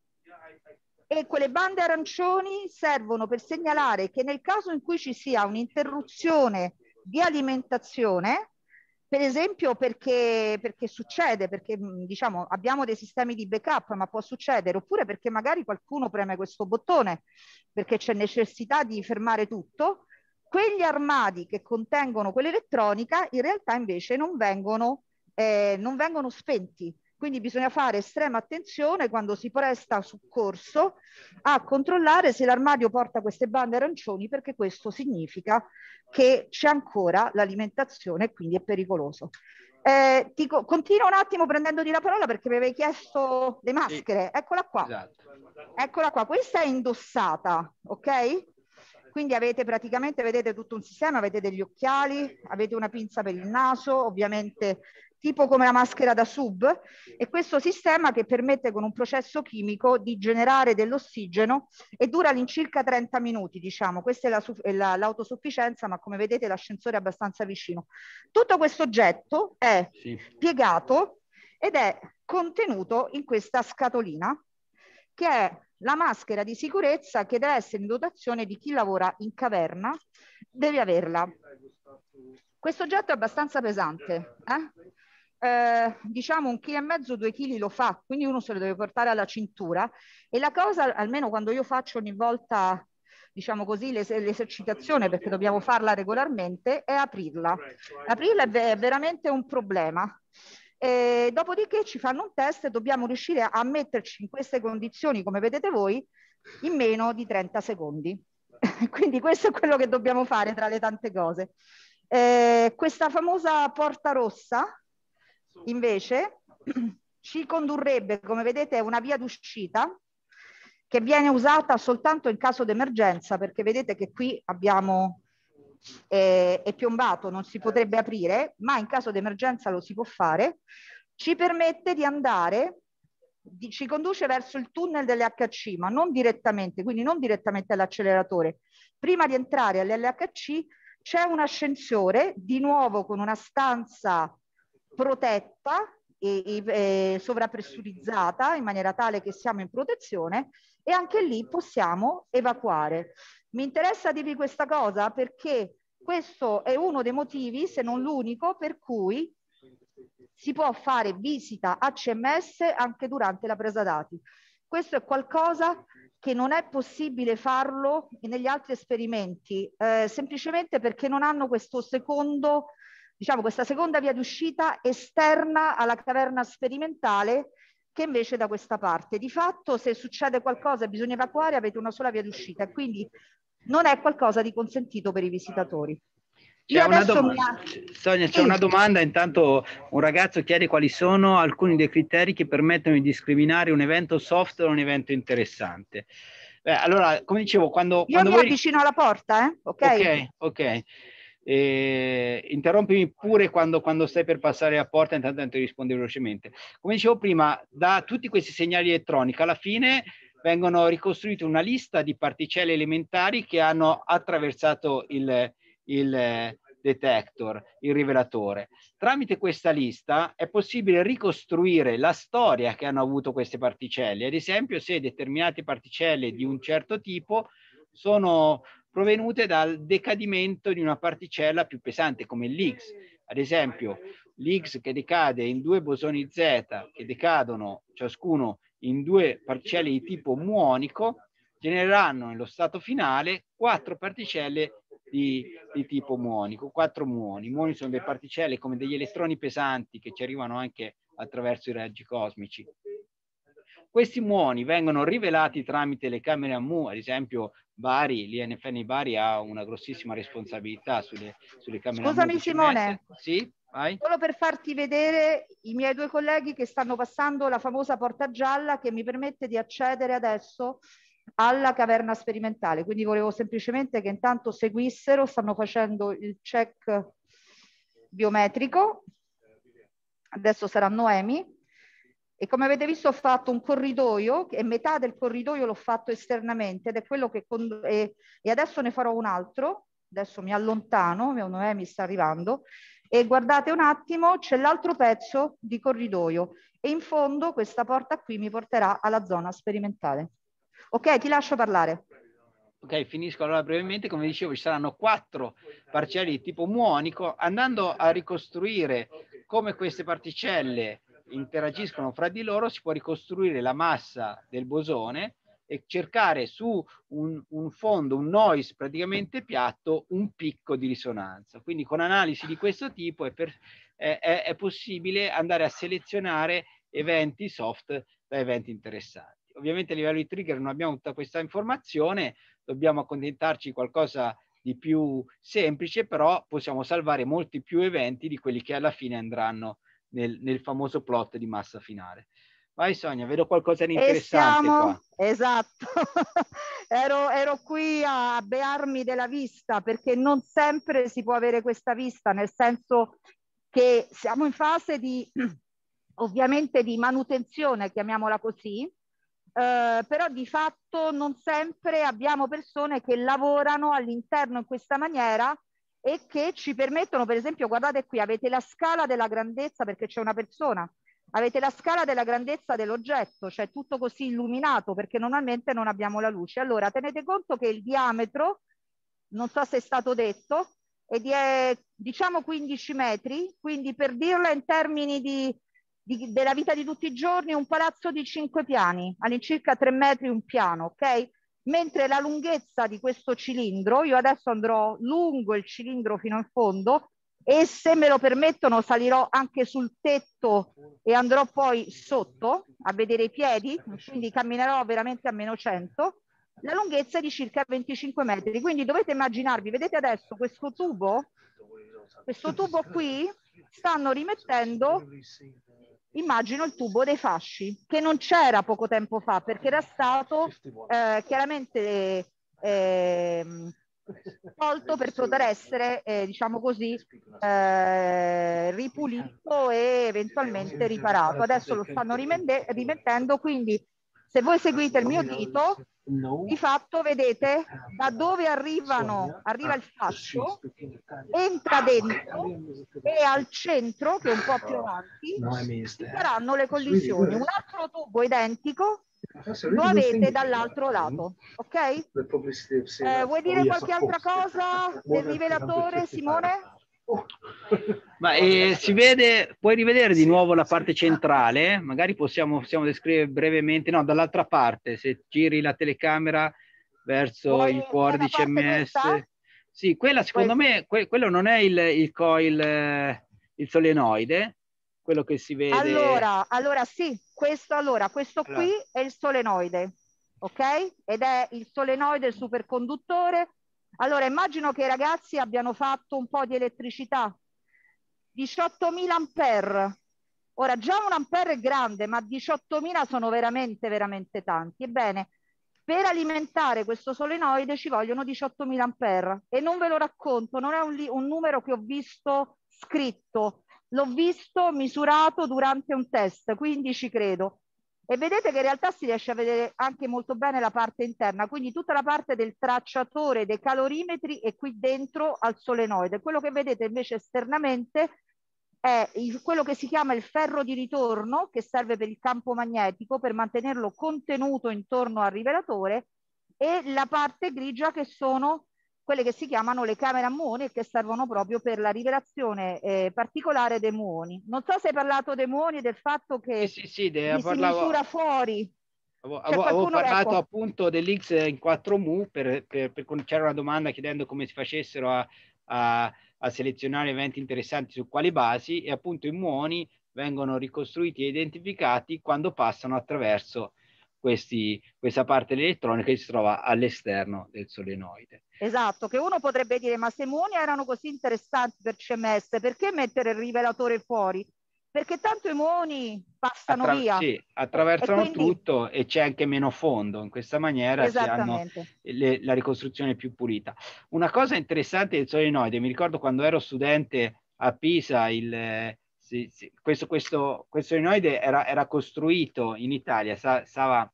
e quelle bande arancioni servono per segnalare che nel caso in cui ci sia un'interruzione di alimentazione, per esempio perché, perché succede, perché diciamo abbiamo dei sistemi di backup, ma può succedere, oppure perché magari qualcuno preme questo bottone perché c'è necessità di fermare tutto, quegli armadi che contengono quell'elettronica in realtà invece non vengono Eh, non vengono spenti, quindi bisogna fare estrema attenzione quando si presta soccorso a controllare se l'armadio porta queste bande arancioni, perché questo significa che c'è ancora l'alimentazione e quindi è pericoloso. Eh, ti co- continuo un attimo prendendoti la parola perché mi avevi chiesto le maschere. Sì. Eccola qua. Esatto. Eccola qua, questa è indossata, ok? Quindi avete praticamente, vedete tutto un sistema, avete degli occhiali, avete una pinza per il naso, ovviamente tipo come la maschera da sub, e questo sistema che permette con un processo chimico di generare dell'ossigeno e dura all'incirca trenta minuti, diciamo. Questa è la, l'autosufficienza, ma come vedete l'ascensore è abbastanza vicino. Tutto questo oggetto è sì. piegato ed è contenuto in questa scatolina, che è la maschera di sicurezza che deve essere in dotazione di chi lavora in caverna, deve averla. Questo oggetto è abbastanza pesante, eh? Eh, diciamo un chilo e mezzo, due chili lo fa, quindi uno se lo deve portare alla cintura, e la cosa, almeno quando io faccio ogni volta, diciamo così, l'esercitazione, perché dobbiamo farla regolarmente, è aprirla. Aprirla è, è veramente un problema. E dopodiché ci fanno un test e dobbiamo riuscire a metterci in queste condizioni, come vedete voi, in meno di trenta secondi. Quindi questo è quello che dobbiamo fare tra le tante cose. Eh, questa famosa porta rossa, invece, ci condurrebbe, come vedete, è una via d'uscita che viene usata soltanto in caso d'emergenza, perché vedete che qui abbiamo eh, è piombato, non si potrebbe aprire, ma in caso d'emergenza lo si può fare. Ci permette di andare, di, ci conduce verso il tunnel dell'H C, ma non direttamente, quindi non direttamente all'acceleratore. Prima di entrare all'L H C c'è un ascensore, di nuovo con una stanza protetta e, e, e sovrappressurizzata in maniera tale che siamo in protezione, e anche lì possiamo evacuare. Mi interessa dirvi questa cosa perché questo è uno dei motivi, se non l'unico, per cui si può fare visita A C M S anche durante la presa dati. Questo è qualcosa che non è possibile farlo negli altri esperimenti, eh, semplicemente perché non hanno questo secondo, diciamo, questa seconda via d'uscita esterna alla caverna sperimentale, che invece da questa parte. Di fatto, se succede qualcosa e bisogna evacuare, avete una sola via d'uscita e quindi non è qualcosa di consentito per i visitatori. C'è una domanda, mi... Sonia, c'è sì. una domanda. Intanto un ragazzo chiede quali sono alcuni dei criteri che permettono di discriminare un evento soft da un evento interessante. Beh, allora, come dicevo, quando... Io quando mi voi... avvicino alla porta, eh? Ok? Ok, ok. Eh, interrompimi pure quando, quando stai per passare la porta, intanto ti rispondo velocemente. Come dicevo prima, da tutti questi segnali elettronici, alla fine vengono ricostruite una lista di particelle elementari che hanno attraversato il... il detector, il rivelatore. Tramite questa lista è possibile ricostruire la storia che hanno avuto queste particelle, ad esempio se determinate particelle di un certo tipo sono provenute dal decadimento di una particella più pesante come l'Higgs. Ad esempio l'Higgs che decade in due bosoni Z che decadono ciascuno in due particelle di tipo muonico genereranno nello stato finale quattro particelle Di, di tipo muonico, quattro muoni. I muoni sono delle particelle come degli elettroni pesanti che ci arrivano anche attraverso i raggi cosmici. Questi muoni vengono rivelati tramite le camere a mu, ad esempio Bari, l'I N F N Bari ha una grossissima responsabilità sulle, sulle camere Scusami, a mu. Simone, sì, vai. Solo per farti vedere i miei due colleghi che stanno passando la famosa porta gialla che mi permette di accedere adesso alla caverna sperimentale, quindi volevo semplicemente che intanto seguissero, stanno facendo il check biometrico, adesso sarà Noemi, e come avete visto ho fatto un corridoio e metà del corridoio l'ho fatto esternamente ed è quello che e, e adesso ne farò un altro, adesso mi allontano, Noemi sta arrivando e guardate un attimo, c'è l'altro pezzo di corridoio e in fondo questa porta qui mi porterà alla zona sperimentale. Ok, ti lascio parlare. Ok, finisco allora brevemente. Come dicevo, ci saranno quattro particelle di tipo muonico. Andando a ricostruire come queste particelle interagiscono fra di loro, si può ricostruire la massa del bosone e cercare su un, un fondo, un noise praticamente piatto, un picco di risonanza. Quindi con analisi di questo tipo è, per, è, è, è possibile andare a selezionare eventi soft da eventi interessanti. Ovviamente a livello di trigger non abbiamo tutta questa informazione, dobbiamo accontentarci di qualcosa di più semplice, però possiamo salvare molti più eventi di quelli che alla fine andranno nel, nel famoso plot di massa finale. Vai Sonia, vedo qualcosa di interessante siamo, qua. Esatto, ero, ero qui a bearmi della vista perché non sempre si può avere questa vista, nel senso che siamo in fase di, ovviamente di manutenzione, chiamiamola così, Uh, però di fatto non sempre abbiamo persone che lavorano all'interno in questa maniera e che ci permettono, per esempio, guardate qui, avete la scala della grandezza perché c'è una persona, avete la scala della grandezza dell'oggetto, cioè tutto così illuminato perché normalmente non abbiamo la luce. Allora tenete conto che il diametro, non so se è stato detto, è di eh, diciamo quindici metri, quindi per dirla in termini di Di, della vita di tutti i giorni, un palazzo di cinque piani, all'incirca tre metri un piano, ok? Mentre la lunghezza di questo cilindro, io adesso andrò lungo il cilindro fino in fondo e se me lo permettono salirò anche sul tetto e andrò poi sotto a vedere i piedi, quindi camminerò veramente a meno cento, la lunghezza è di circa venticinque metri, quindi dovete immaginarvi, vedete adesso questo tubo, questo tubo qui stanno rimettendo immagino il tubo dei fasci, che non c'era poco tempo fa, perché era stato eh, chiaramente eh, tolto per poter essere, eh, diciamo così, eh, ripulito e eventualmente riparato. Adesso lo stanno rimettendo, quindi se voi seguite il mio dito, di fatto vedete da dove arrivano, arriva il fascio, entra dentro e al centro, che è un po' più avanti, ci saranno le collisioni. Un altro tubo identico lo avete dall'altro lato, ok? Eh, vuoi dire qualche altra cosa del rivelatore, Simone? Ma eh, si vede, puoi rivedere di nuovo la parte centrale? Magari possiamo, possiamo descrivere brevemente, no, dall'altra parte, se giri la telecamera verso Vuoi il cuore di C M S. questa? Sì, quella secondo Questa. me, que quello non è il, il coil, eh, il solenoide, quello che si vede. Allora, allora sì, questo, allora, questo Allora. qui è il solenoide, ok? Ed è il solenoide superconduttore. Allora, immagino che i ragazzi abbiano fatto un po' di elettricità. diciottomila ampere. Ora, già un ampere è grande, ma diciottomila sono veramente, veramente tanti. Ebbene, per alimentare questo solenoide ci vogliono diciottomila ampere. E non ve lo racconto, non è un, un numero che ho visto scritto. L'ho visto misurato durante un test, quindi ci credo. E vedete che in realtà si riesce a vedere anche molto bene la parte interna, quindi tutta la parte del tracciatore dei calorimetri è qui dentro al solenoide. Quello che vedete invece esternamente è il, quello che si chiama il ferro di ritorno, che serve per il campo magnetico, per mantenerlo contenuto intorno al rivelatore, e la parte grigia che sono quelle che si chiamano le camere a muoni e che servono proprio per la rivelazione eh, particolare dei muoni. Non so se hai parlato dei muoni e del fatto che Sì, sì, sì, li parlavo, si misura fuori. avevo, C'è avevo qualcuno, parlato ecco. appunto dell'X in quattro mu per, per, per c'era una domanda chiedendo come si facessero a, a, a selezionare eventi interessanti su quali basi, e appunto i muoni vengono ricostruiti e identificati quando passano attraverso questi, questa parte elettronica che si trova all'esterno del solenoide. Esatto, che uno potrebbe dire, ma se i muoni erano così interessanti per C M S, perché mettere il rivelatore fuori? Perché tanto i muoni passano Attra via. sì, attraversano e quindi... tutto e c'è anche meno fondo. In questa maniera si hanno le, la ricostruzione più pulita. Una cosa interessante del solenoide, mi ricordo quando ero studente a Pisa, il, sì, sì, questo, questo, questo solenoide era, era costruito in Italia, stava,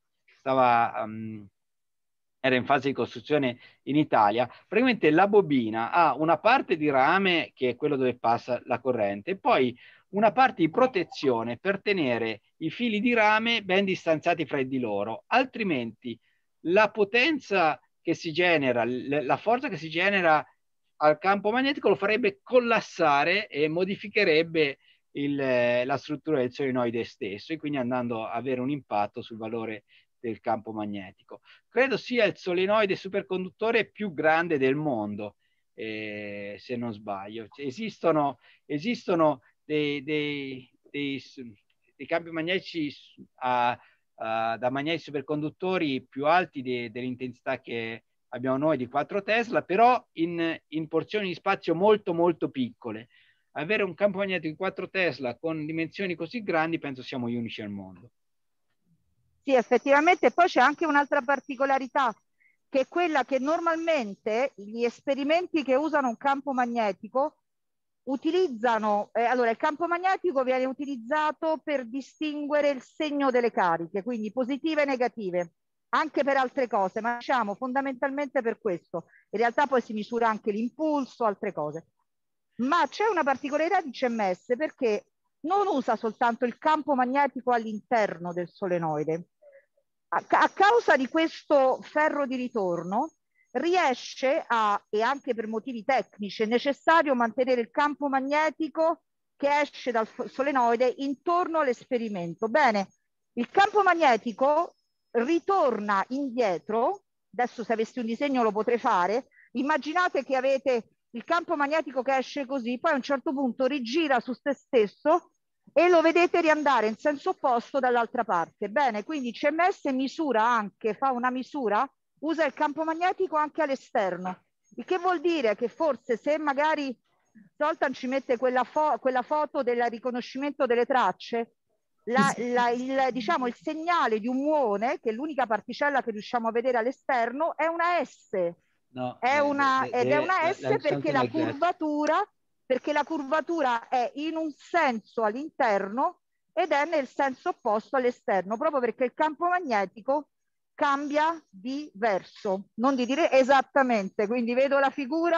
stava um, era in fase di costruzione in Italia. Praticamente la bobina ha una parte di rame, che è quello dove passa la corrente, e poi una parte di protezione per tenere i fili di rame ben distanziati fra di loro, altrimenti la potenza che si genera, la forza che si genera al campo magnetico lo farebbe collassare e modificherebbe il, la struttura del solenoide stesso, e quindi andando a avere un impatto sul valore del campo magnetico. Credo sia il solenoide superconduttore più grande del mondo, eh, se non sbaglio. Esistono, esistono dei, dei, dei, dei campi magnetici a, a, da magneti superconduttori più alti de, dell'intensità che abbiamo noi di quattro Tesla, però in, in porzioni di spazio molto molto piccole. Avere un campo magnetico di quattro Tesla con dimensioni così grandi penso siamo gli unici al mondo. Sì, effettivamente. Poi c'è anche un'altra particolarità, che è quella che normalmente gli esperimenti che usano un campo magnetico utilizzano, eh, allora il campo magnetico viene utilizzato per distinguere il segno delle cariche, quindi positive e negative, anche per altre cose, ma diciamo fondamentalmente per questo. In realtà poi si misura anche l'impulso, altre cose. Ma c'è una particolarità di C M S, perché non usa soltanto il campo magnetico all'interno del solenoide. A, a causa di questo ferro di ritorno riesce a, e anche per motivi tecnici, è necessario mantenere il campo magnetico che esce dal solenoide intorno all'esperimento. Bene, il campo magnetico ritorna indietro. Adesso se avessi un disegno lo potrei fare. Immaginate che avete il campo magnetico che esce così, poi a un certo punto rigira su se stesso e lo vedete riandare in senso opposto dall'altra parte. Bene, quindi C M S misura anche, fa una misura, usa il campo magnetico anche all'esterno, il che vuol dire che forse se magari Zoltan ci mette quella, fo quella foto del riconoscimento delle tracce. La, la, il, diciamo, il segnale di un muone, che è l'unica particella che riusciamo a vedere all'esterno, è una S. No, è eh, una, de, de, ed è una de, S like perché la like curvatura, perché la curvatura è in un senso all'interno ed è nel senso opposto all'esterno, proprio perché il campo magnetico cambia di verso, non di dire esattamente, quindi vedo la figura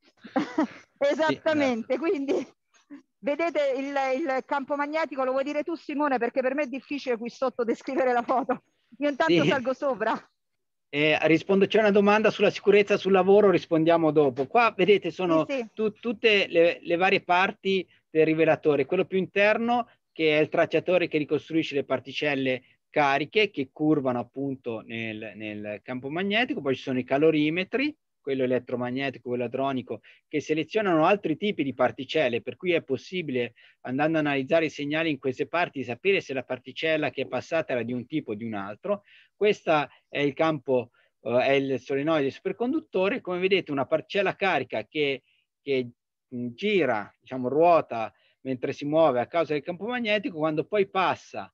esattamente, sì, quindi vedete il, il campo magnetico, lo vuoi dire tu Simone, perché per me è difficile qui sotto descrivere la foto, io intanto sì. salgo sopra. Eh, rispondo, c'è una domanda sulla sicurezza sul lavoro, rispondiamo dopo. Qua vedete sono Sì, sì. tu, tutte le, le varie parti del rivelatore, quello più interno che è il tracciatore che ricostruisce le particelle cariche che curvano appunto nel, nel campo magnetico, poi ci sono i calorimetri, quello elettromagnetico, quello adronico, che selezionano altri tipi di particelle, per cui è possibile, andando a analizzare i segnali in queste parti, sapere se la particella che è passata era di un tipo o di un altro. Questo è il campo, uh, è il solenoide superconduttore. Come vedete, una particella carica che, che mh, gira, diciamo, ruota mentre si muove a causa del campo magnetico, quando poi passa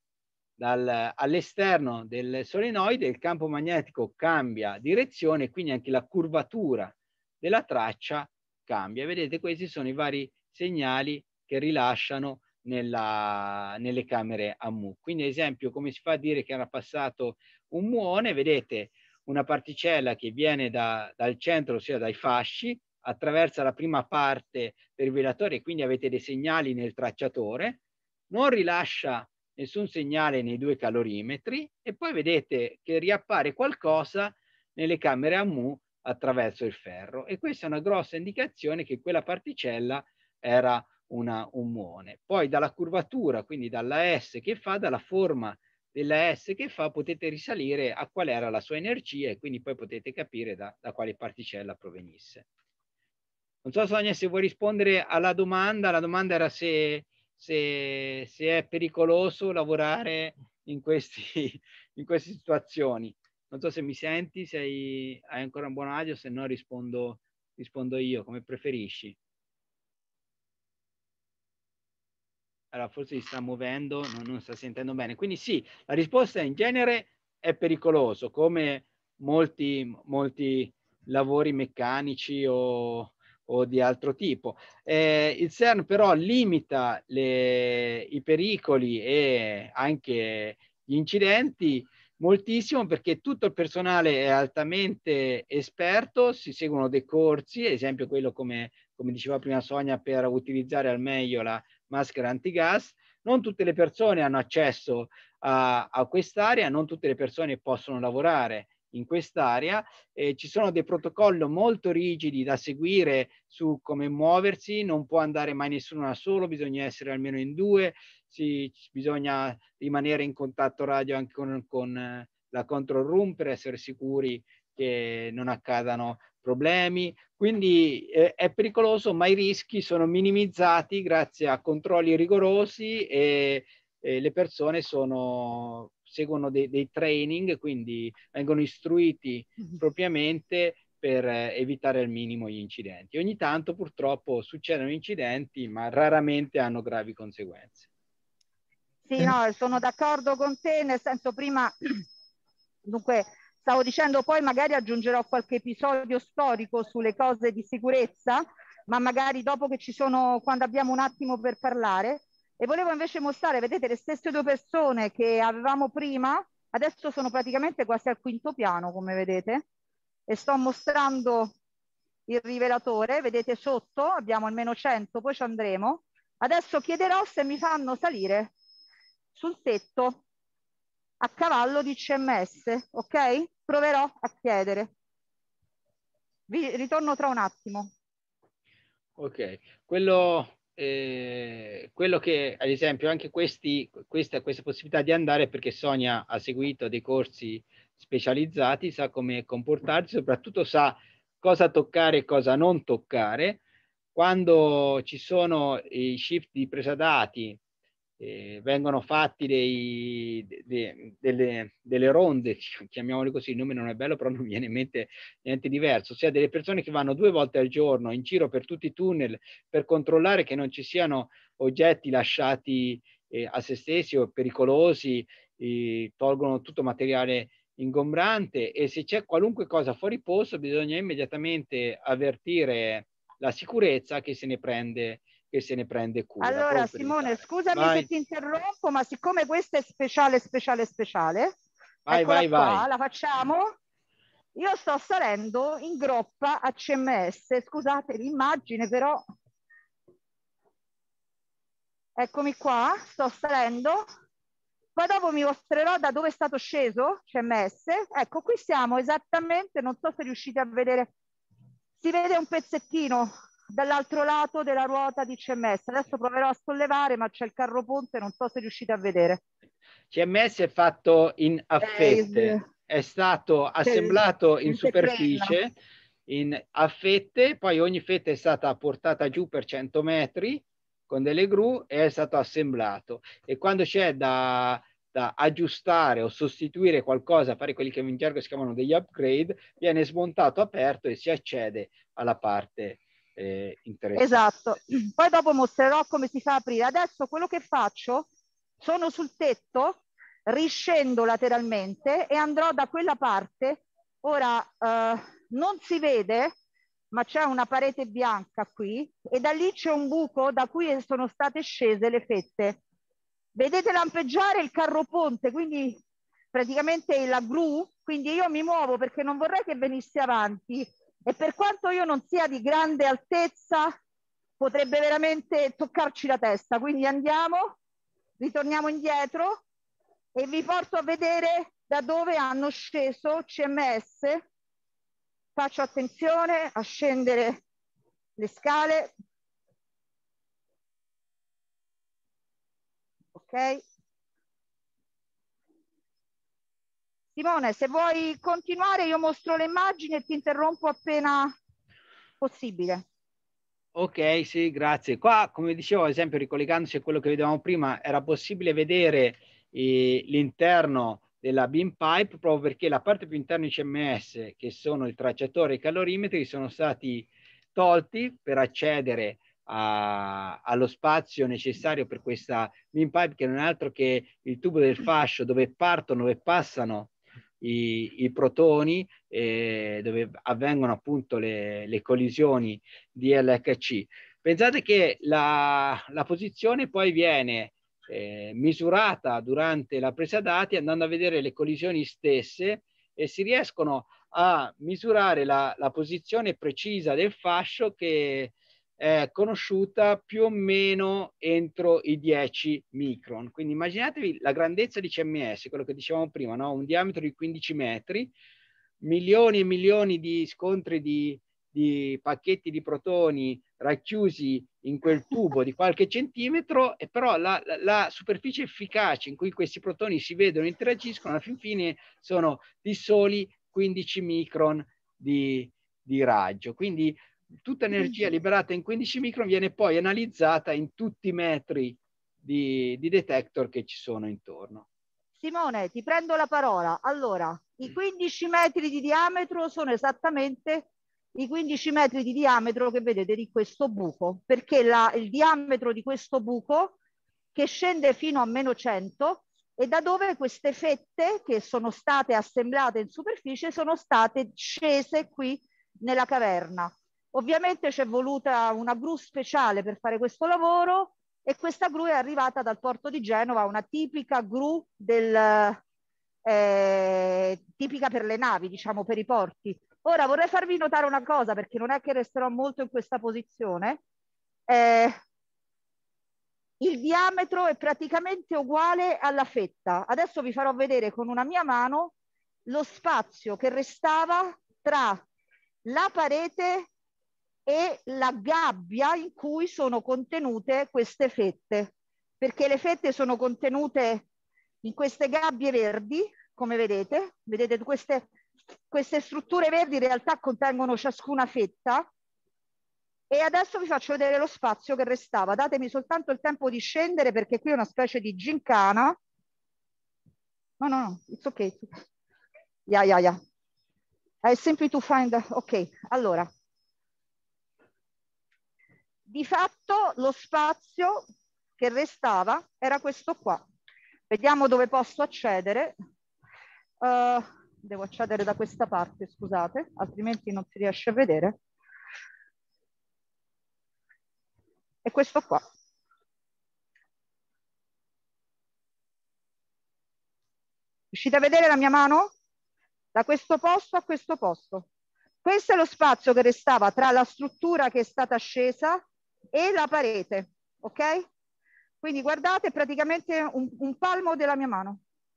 all'esterno del solenoide, il campo magnetico cambia direzione, quindi anche la curvatura della traccia cambia. Vedete, questi sono i vari segnali che rilasciano nella, nelle camere A M U. Quindi, ad esempio, come si fa a dire che era passato un muone? Vedete una particella che viene da, dal centro, ossia dai fasci, attraversa la prima parte del rivelatore, quindi avete dei segnali nel tracciatore, non rilascia nessun segnale nei due calorimetri e poi vedete che riappare qualcosa nelle camere A M U attraverso il ferro, e questa è una grossa indicazione che quella particella era una, un muone. Poi dalla curvatura, quindi dalla S che fa, dalla forma della S che fa, potete risalire a qual era la sua energia e quindi poi potete capire da, da quale particella provenisse. Non so Sonia se vuoi rispondere alla domanda. La domanda era se, se, se è pericoloso lavorare in, questi, in queste situazioni. Non so se mi senti, se hai, hai ancora un buon audio, se no rispondo, rispondo io, come preferisci. Allora, forse si sta muovendo, non, non sta sentendo bene. Quindi sì, la risposta in genere è pericoloso, come molti, molti lavori meccanici o, o di altro tipo. Eh, il CERN però limita le, i pericoli e anche gli incidenti moltissimo, perché tutto il personale è altamente esperto, si seguono dei corsi, ad esempio quello come, come diceva prima Sonia, per utilizzare al meglio la maschera antigas. Non tutte le persone hanno accesso a, a quest'area, non tutte le persone possono lavorare in quest'area, eh, ci sono dei protocolli molto rigidi da seguire su come muoversi, non può andare mai nessuno da solo, bisogna essere almeno in due, si, bisogna rimanere in contatto radio anche con, con la control room per essere sicuri che non accadano problemi. Quindi eh, è pericoloso, ma i rischi sono minimizzati grazie a controlli rigorosi e, e le persone sono, seguono dei, dei training, quindi vengono istruiti propriamente per eh, evitare al minimo gli incidenti. Ogni tanto purtroppo succedono incidenti, ma raramente hanno gravi conseguenze. Sì, no, sono d'accordo con te, nel senso prima, dunque, stavo dicendo poi magari aggiungerò qualche episodio storico sulle cose di sicurezza, ma magari dopo che ci sono, quando abbiamo un attimo per parlare. E volevo invece mostrare, vedete, le stesse due persone che avevamo prima, adesso sono praticamente quasi al quinto piano, come vedete, e sto mostrando il rivelatore, vedete sotto abbiamo almeno cento, poi ci andremo. Adesso chiederò se mi fanno salire sul tetto a cavallo di C M S, ok? Proverò a chiedere. Vi ritorno tra un attimo. Ok, quello, eh, quello che ad esempio anche questi, questa, questa possibilità di andare, perché Sonia ha seguito dei corsi specializzati, sa come comportarsi, soprattutto sa cosa toccare e cosa non toccare. Quando ci sono i shift di presa dati eh, vengono fatti dei, de, delle, delle ronde, chiamiamole così, il nome non è bello, però non viene in mente niente diverso, ossia delle persone che vanno due volte al giorno in giro per tutti i tunnel per controllare che non ci siano oggetti lasciati eh, a se stessi o pericolosi, eh, tolgono tutto materiale ingombrante, e se c'è qualunque cosa fuori posto bisogna immediatamente avvertire la sicurezza che se ne prende, che se ne prende cura. Allora Simone, scusami vai. Se ti interrompo, ma siccome questa è speciale, speciale, speciale, vai, vai, qua, vai. La facciamo. Io sto salendo in groppa a C M S, scusate l'immagine però, eccomi qua, sto salendo, poi dopo mi mostrerò da dove è stato sceso C M S. Ecco, qui siamo esattamente, non so se riuscite a vedere, si vede un pezzettino dall'altro lato della ruota di C M S. Adesso proverò a sollevare, ma c'è il carro ponte, non so se riuscite a vedere. C M S è fatto in a fette, eh, è stato assemblato in superficie in a fette, poi ogni fetta è stata portata giù per cento metri con delle gru e è stato assemblato, e quando c'è da, da aggiustare o sostituire qualcosa, fare quelli che in gergo si chiamano degli upgrade, viene smontato, aperto e si accede alla parte eh, interessante. Esatto, poi dopo mostrerò come si fa a aprire. Adesso quello che faccio, sono sul tetto, riscendo lateralmente e andrò da quella parte. Ora eh, non si vede, ma c'è una parete bianca qui e da lì c'è un buco da cui sono state scese le fette. Vedete lampeggiare il carro ponte, quindi praticamente la gru, quindi io mi muovo perché non vorrei che venisse avanti, e per quanto io non sia di grande altezza potrebbe veramente toccarci la testa, quindi andiamo, ritorniamo indietro e vi porto a vedere da dove hanno sceso C M S. Faccio attenzione a scendere le scale. Ok. Simone, se vuoi continuare io mostro le immagini e ti interrompo appena possibile. Ok, sì, grazie. Qua, come dicevo, ad esempio, ricollegandosi a quello che vedevamo prima, era possibile vedere eh, l'interno della beam pipe proprio perché la parte più interna di C M S, che sono il tracciatore e i calorimetri, sono stati tolti per accedere a, allo spazio necessario per questa beam pipe, che non è altro che il tubo del fascio dove partono e passano I, i protoni, eh, dove avvengono appunto le, le collisioni di L H C. Pensate che la, la posizione poi viene eh, misurata durante la presa dati andando a vedere le collisioni stesse, e si riescono a misurare la, la posizione precisa del fascio, che è conosciuta più o meno entro i dieci micron. Quindi immaginatevi la grandezza di C M S, quello che dicevamo prima, no? Un diametro di quindici metri, milioni e milioni di scontri di, di pacchetti di protoni racchiusi in quel tubo di qualche centimetro, e però la, la, la superficie efficace in cui questi protoni si vedono e interagiscono alla fin fine sono di soli quindici micron di, di raggio. Quindi tutta energia liberata in quindici micron viene poi analizzata in tutti i metri di, di detector che ci sono intorno. Simone, ti prendo la parola. Allora, i quindici metri di diametro sono esattamente i quindici metri di diametro che vedete di questo buco, perché la, il diametro di questo buco che scende fino a meno cento e da dove queste fette che sono state assemblate in superficie sono state scese qui nella caverna. Ovviamente c'è voluta una gru speciale per fare questo lavoro e questa gru è arrivata dal porto di Genova, una tipica gru del, eh, tipica per le navi, diciamo per i porti. Ora vorrei farvi notare una cosa, perché non è che resterò molto in questa posizione. Eh, il diametro è praticamente uguale alla fetta. Adesso vi farò vedere con una mia mano lo spazio che restava tra la parete e la gabbia in cui sono contenute queste fette, perché le fette sono contenute in queste gabbie verdi, come vedete. Vedete queste, queste strutture verdi in realtà contengono ciascuna fetta, E adesso vi faccio vedere lo spazio che restava. Datemi soltanto il tempo di scendere perché qui è una specie di gincana. No, no, no, it's okay. It's okay. Yeah, yeah, yeah. I simply to find... Ok, allora. Di fatto lo spazio che restava era questo qua. Vediamo dove posso accedere. Uh, devo accedere da questa parte, scusate, altrimenti non si riesce a vedere. È questo qua. Riuscite a vedere la mia mano? Da questo posto a questo posto. Questo è lo spazio che restava tra la struttura che è stata scesa e la parete, ok? Quindi guardate, praticamente un, un palmo della mia mano.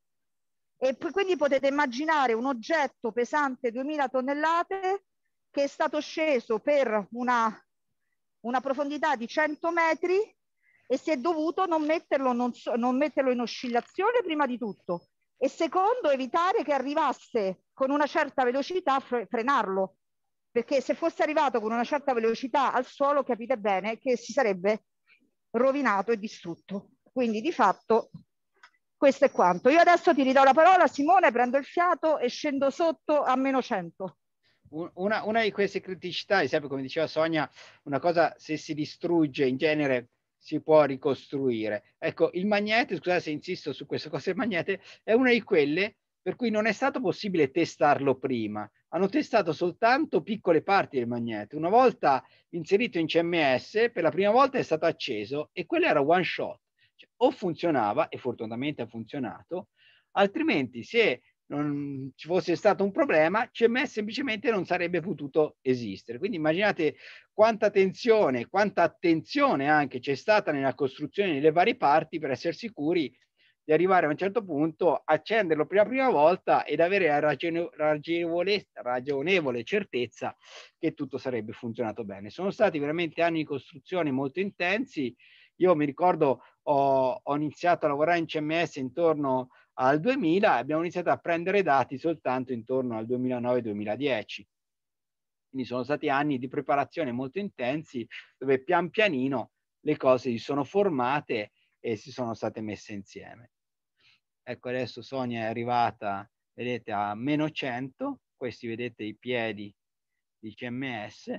E quindi potete immaginare un oggetto pesante duemila tonnellate che è stato sceso per una, una profondità di cento metri e si è dovuto non metterlo, non, so, non metterlo in oscillazione prima di tutto e secondo evitare che arrivasse con una certa velocità, fre frenarlo, perché se fosse arrivato con una certa velocità al suolo capite bene che si sarebbe rovinato e distrutto. Quindi di fatto questo è quanto. Io adesso ti ridò la parola, Simone, prendo il fiato e scendo sotto a meno cento. Una, una di queste criticità è sempre, come diceva Sonia, una cosa se si distrugge in genere si può ricostruire. Ecco, il magnete, scusate se insisto su questa cosa del magnete, è una di quelle per cui non è stato possibile testarlo prima. Hanno testato soltanto piccole parti del magnete. Una volta inserito in C M S, per la prima volta è stato acceso e quello era one shot. Cioè, o funzionava, e fortunatamente ha funzionato, altrimenti se non ci fosse stato un problema, C M S semplicemente non sarebbe potuto esistere. Quindi immaginate quanta tensione, quanta attenzione anche c'è stata nella costruzione delle varie parti per essere sicuri di arrivare a un certo punto, accenderlo per la prima volta ed avere la ragione, ragionevole, ragionevole certezza che tutto sarebbe funzionato bene. Sono stati veramente anni di costruzione molto intensi. Io mi ricordo ho, ho iniziato a lavorare in C M S intorno al duemila e abbiamo iniziato a prendere dati soltanto intorno al duemilanove duemiladieci. Quindi sono stati anni di preparazione molto intensi dove pian pianino le cose si sono formate e si sono state messe insieme. Ecco, adesso Sonia è arrivata, vedete, a meno cento. Questi vedete i piedi di C M S.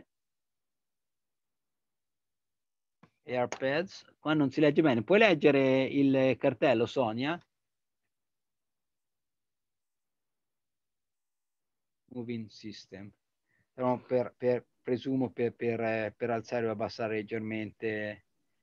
AirPads. Qua non si legge bene. Puoi leggere il cartello, Sonia? Moving system. Però per, per, presumo per, per, per alzare o abbassare leggermente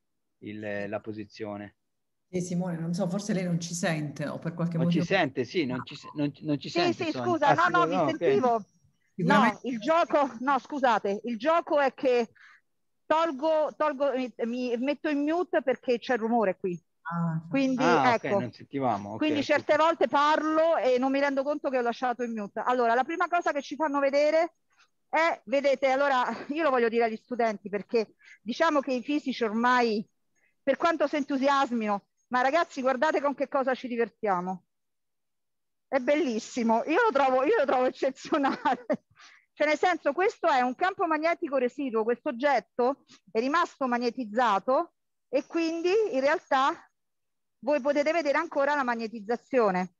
il, la posizione. Sì, Simone, non so, forse lei non ci sente o per qualche non motivo... ci sente, sì, non ci, non, non ci sì, sente. Sì, Sonia. scusa, Ah, no, sì, no, vi no, sentivo. okay. No, il gioco, no, scusate, il gioco è che tolgo, tolgo mi, mi metto in mute perché c'è il rumore qui. Ah, quindi ah, ecco, okay, non sentivamo. Okay, quindi certe super. volte parlo e non mi rendo conto che ho lasciato in mute. Allora, la prima cosa che ci fanno vedere è, vedete, allora io lo voglio dire agli studenti perché diciamo che i fisici ormai, per quanto si entusiasmino, ma ragazzi guardate con che cosa ci divertiamo. È bellissimo, io lo trovo, io lo trovo eccezionale. Cioè nel senso, questo è un campo magnetico residuo, questo oggetto è rimasto magnetizzato e quindi in realtà voi potete vedere ancora la magnetizzazione.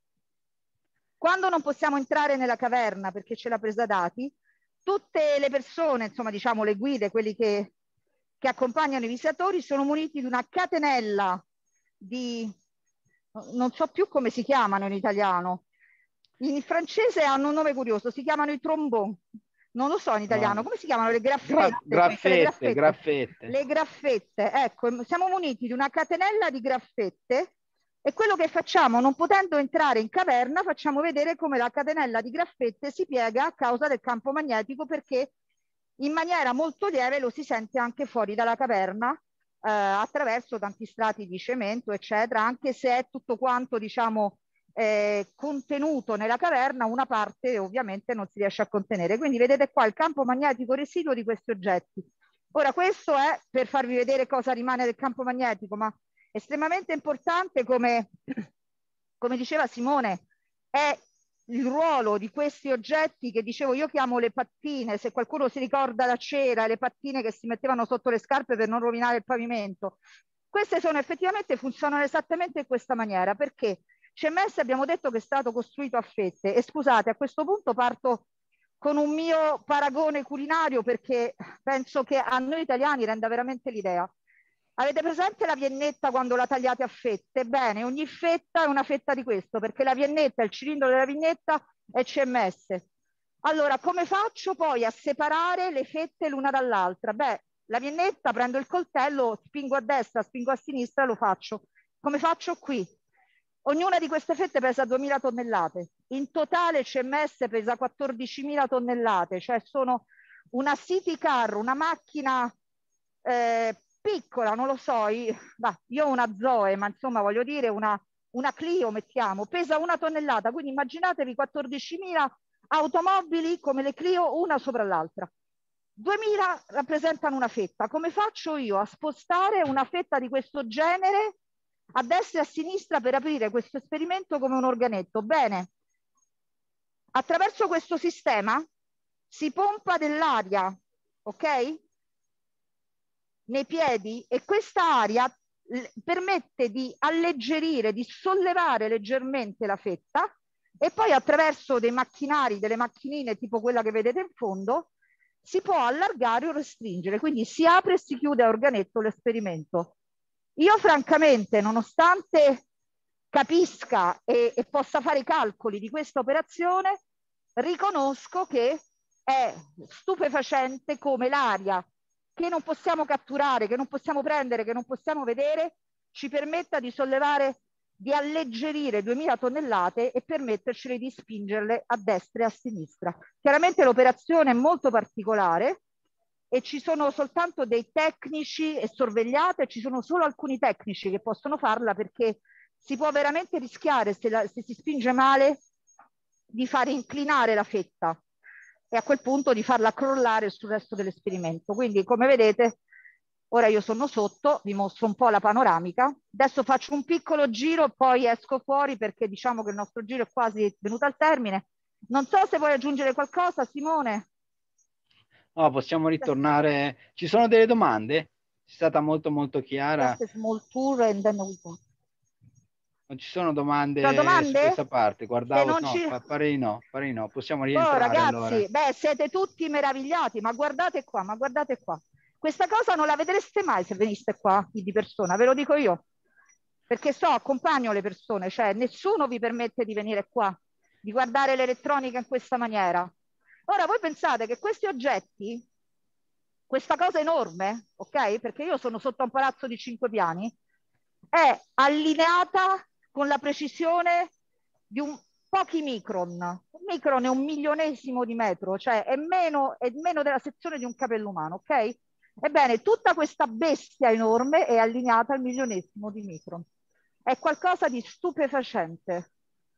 Quando non possiamo entrare nella caverna perché c'è la presa dati, tutte le persone, insomma diciamo le guide, quelli che, che accompagnano i visitatori, sono muniti di una catenella di, non so più come si chiamano in italiano, in francese hanno un nome curioso, si chiamano i trombon. Non lo so in italiano, no. come si chiamano? Le graffette. Gra graffette, le graffette. graffette. Le graffette, ecco, siamo muniti di una catenella di graffette e quello che facciamo, non potendo entrare in caverna, facciamo vedere come la catenella di graffette si piega a causa del campo magnetico perché in maniera molto lieve lo si sente anche fuori dalla caverna eh, attraverso tanti strati di cemento, eccetera, anche se è tutto quanto, diciamo, Eh, contenuto nella caverna, una parte ovviamente non si riesce a contenere. Quindi vedete qua il campo magnetico residuo di questi oggetti. Ora questo è per farvi vedere cosa rimane del campo magnetico, ma estremamente importante, come, come diceva Simone, è il ruolo di questi oggetti che dicevo io chiamo le pattine, se qualcuno si ricorda la cera, le pattine che si mettevano sotto le scarpe per non rovinare il pavimento. Queste sono effettivamente, funzionano esattamente in questa maniera, perché C M S abbiamo detto che è stato costruito a fette. E scusate, a questo punto parto con un mio paragone culinario perché penso che a noi italiani renda veramente l'idea. Avete presente la viennetta quando la tagliate a fette? Bene, ogni fetta è una fetta di questo, perché la viennetta, il cilindro della vignetta è C M S. Allora, come faccio poi a separare le fette l'una dall'altra? Beh, la viennetta, prendo il coltello, spingo a destra, spingo a sinistra e lo faccio. Come faccio qui? Ognuna di queste fette pesa duemila tonnellate. In totale C M S pesa quattordicimila tonnellate, cioè sono una city car, una macchina eh, piccola, non lo so, io, bah, io ho una Zoe, ma insomma voglio dire una, una Clio, mettiamo, pesa una tonnellata, quindi immaginatevi quattordicimila automobili come le Clio una sopra l'altra. duemila rappresentano una fetta. Come faccio io a spostare una fetta di questo genere a destra e a sinistra per aprire questo esperimento come un organetto? Bene, attraverso questo sistema si pompa dell'aria, ok? Nei piedi, e questa aria permette di alleggerire, di sollevare leggermente la fetta, e poi attraverso dei macchinari, delle macchinine tipo quella che vedete in fondo, si può allargare o restringere, quindi si apre e si chiude a organetto l'esperimento. Io francamente, nonostante capisca e, e possa fare i calcoli di questa operazione, riconosco che è stupefacente come l'aria che non possiamo catturare, che non possiamo prendere, che non possiamo vedere, ci permetta di sollevare, di alleggerire duemila tonnellate e permetterci di spingerle a destra e a sinistra. Chiaramente l'operazione è molto particolare e ci sono soltanto dei tecnici e sorvegliate, ci sono solo alcuni tecnici che possono farla, perché si può veramente rischiare, se, la, se si spinge male, di far inclinare la fetta e a quel punto di farla crollare sul resto dell'esperimento. Quindi, come vedete, ora io sono sotto, vi mostro un po' la panoramica. Adesso faccio un piccolo giro, poi esco fuori perché diciamo che il nostro giro è quasi venuto al termine. Non so se vuoi aggiungere qualcosa, Simone. No, possiamo ritornare. Ci sono delle domande? È stata molto molto chiara. Small tour and then we go. Non ci sono domande, domande? su questa parte? Guardavo, no, ci... pare di no, pare di no. Possiamo Oh, rientrare ragazzi, allora. beh, siete tutti meravigliati, ma guardate qua, ma guardate qua. Questa cosa non la vedreste mai se veniste qua di persona, ve lo dico io. Perché so, accompagno le persone, cioè nessuno vi permette di venire qua, di guardare l'elettronica in questa maniera. Ora voi pensate che questi oggetti, questa cosa enorme, ok? Perché io sono sotto un palazzo di cinque piani, è allineata con la precisione di un pochi micron. Un micron è un milionesimo di metro, cioè è meno, è meno della sezione di un capello umano, ok? Ebbene, tutta questa bestia enorme è allineata al milionesimo di micron. È qualcosa di stupefacente,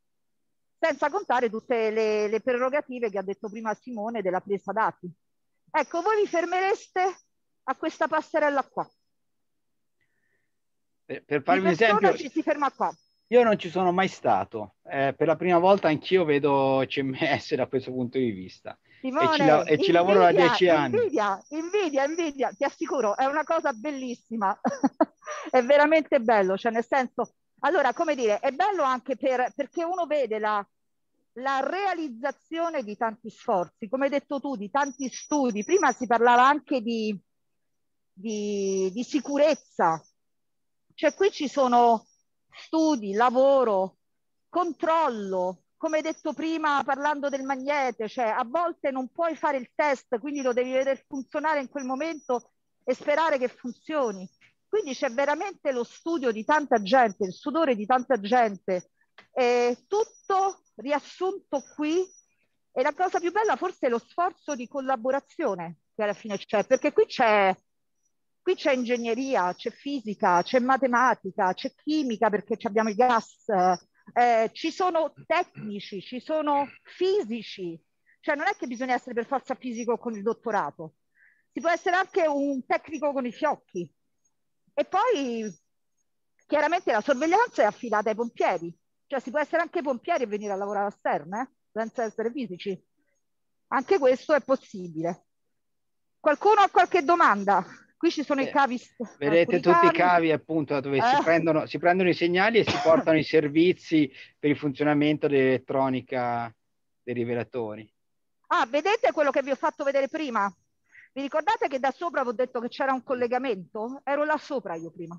senza contare tutte le, le prerogative che ha detto prima Simone della presa dati. Ecco, voi vi fermereste a questa passerella qua. Per, per farvi un esempio, ci si ferma qua. Io non ci sono mai stato. Eh, per la prima volta anch'io vedo C M S da questo punto di vista. Simone, e ci, la, e ci invidia, lavoro da dieci anni. Invidia, invidia, invidia, ti assicuro, è una cosa bellissima. È veramente bello, cioè nel senso, allora, come dire, è bello anche per, perché uno vede la, la realizzazione di tanti sforzi, come hai detto tu, di tanti studi. Prima si parlava anche di, di, di sicurezza. Cioè qui ci sono studi, lavoro, controllo, come detto prima parlando del magnete, cioè a volte non puoi fare il test, quindi lo devi vedere funzionare in quel momento e sperare che funzioni. Quindi c'è veramente lo studio di tanta gente, il sudore di tanta gente, eh, tutto riassunto qui, e la cosa più bella forse è lo sforzo di collaborazione che alla fine c'è, perché qui c'è Qui c'è ingegneria, c'è fisica, c'è matematica, c'è chimica perché abbiamo i gas, eh, ci sono tecnici, ci sono fisici. Cioè non è che bisogna essere per forza fisico con il dottorato, si può essere anche un tecnico con i fiocchi. E poi chiaramente la sorveglianza è affidata ai pompieri, Cioè si può essere anche pompieri e venire a lavorare al CERN, eh? Senza essere fisici. Anche questo è possibile. Qualcuno ha qualche domanda? Qui ci sono eh, i cavi. Vedete tutti i cavi appunto dove eh. si, prendono, si prendono i segnali e si portano i servizi per il funzionamento dell'elettronica dei rivelatori. Ah, vedete quello che vi ho fatto vedere prima? Vi ricordate che da sopra vi ho detto che c'era un collegamento? Ero là sopra io prima.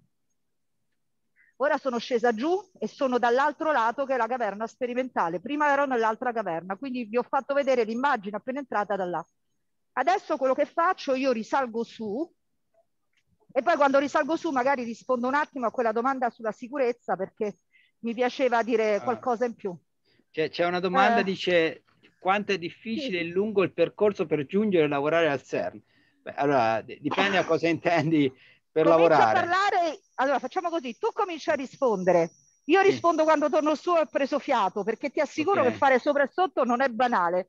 Ora sono scesa giù e sono dall'altro lato che è la caverna sperimentale. Prima ero nell'altra caverna, quindi vi ho fatto vedere l'immagine appena entrata da là. Adesso quello che faccio, io risalgo su e poi quando risalgo su magari rispondo un attimo a quella domanda sulla sicurezza perché mi piaceva dire qualcosa in più. C'è una domanda, eh, dice quanto è difficile e sì. lungo il percorso per giungere e lavorare al CERN? Beh, allora, dipende da cosa intendi per Comincio lavorare. a parlare, allora facciamo così, tu cominci a rispondere, io Sì. rispondo quando torno su e ho preso fiato, perché ti assicuro Okay. che fare sopra e sotto non è banale.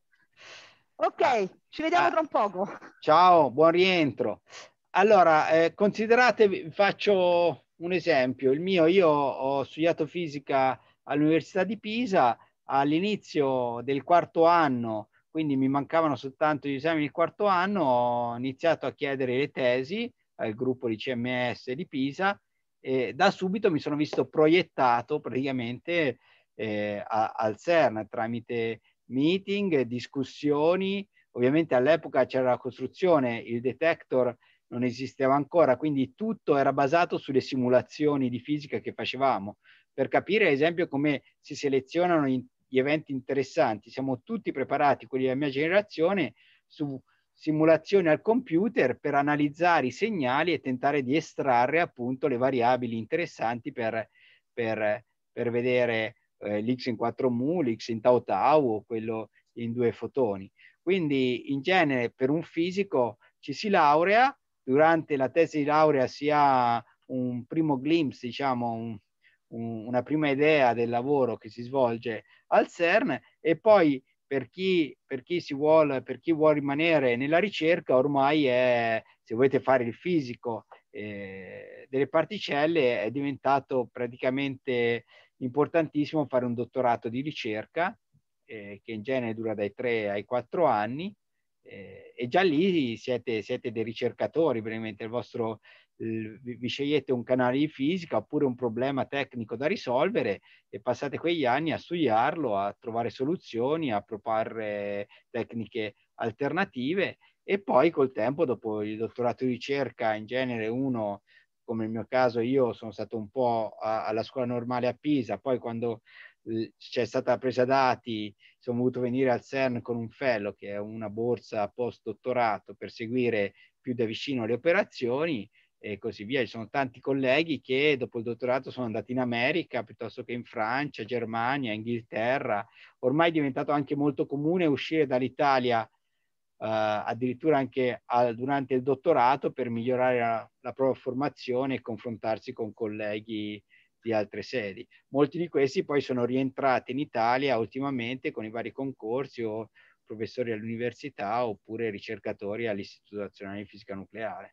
Ok, ah, ci vediamo ah, tra un poco. Ciao, buon rientro. Allora, eh, considerate, vi faccio un esempio. Il mio, io ho studiato fisica all'Università di Pisa, all'inizio del quarto anno, quindi mi mancavano soltanto gli esami del quarto anno, ho iniziato a chiedere le tesi al gruppo di C M S di Pisa e da subito mi sono visto proiettato praticamente eh, a, al CERN tramite meeting, discussioni. Ovviamente all'epoca c'era la costruzione, il detector non esisteva ancora, quindi tutto era basato sulle simulazioni di fisica che facevamo. Per capire, ad esempio, come si selezionano gli eventi interessanti, siamo tutti preparati, quelli della mia generazione, su simulazioni al computer per analizzare i segnali e tentare di estrarre appunto le variabili interessanti per, per, per vedere eh, l'X in quattro mu, l'X in tau tau o quello in due fotoni. Quindi in genere per un fisico ci si laurea, durante la tesi di laurea si ha un primo glimpse, diciamo un, un, una prima idea del lavoro che si svolge al CERN e poi per chi, per chi si vuole, per chi vuole rimanere nella ricerca ormai è, se volete fare il fisico eh, delle particelle, è diventato praticamente importantissimo fare un dottorato di ricerca eh, che in genere dura dai tre ai quattro anni eh, e già lì siete, siete dei ricercatori, veramente il vostro eh, vi scegliete un canale di fisica oppure un problema tecnico da risolvere e passate quegli anni a studiarlo, a trovare soluzioni, a proporre tecniche alternative e poi col tempo, dopo il dottorato di ricerca, in genere uno, come nel mio caso, io sono stato un po' a, alla scuola normale a Pisa, poi quando c'è stata la presa dati, sono voluto venire al CERN con un fellow, che è una borsa post dottorato per seguire più da vicino le operazioni e così via. Ci sono tanti colleghi che dopo il dottorato sono andati in America piuttosto che in Francia, Germania, Inghilterra. Ormai è diventato anche molto comune uscire dall'Italia Uh, addirittura anche a, durante il dottorato per migliorare la, la propria formazione e confrontarsi con colleghi di altre sedi. Molti di questi poi sono rientrati in Italia ultimamente con i vari concorsi o professori all'università oppure ricercatori all'Istituto Nazionale di Fisica Nucleare.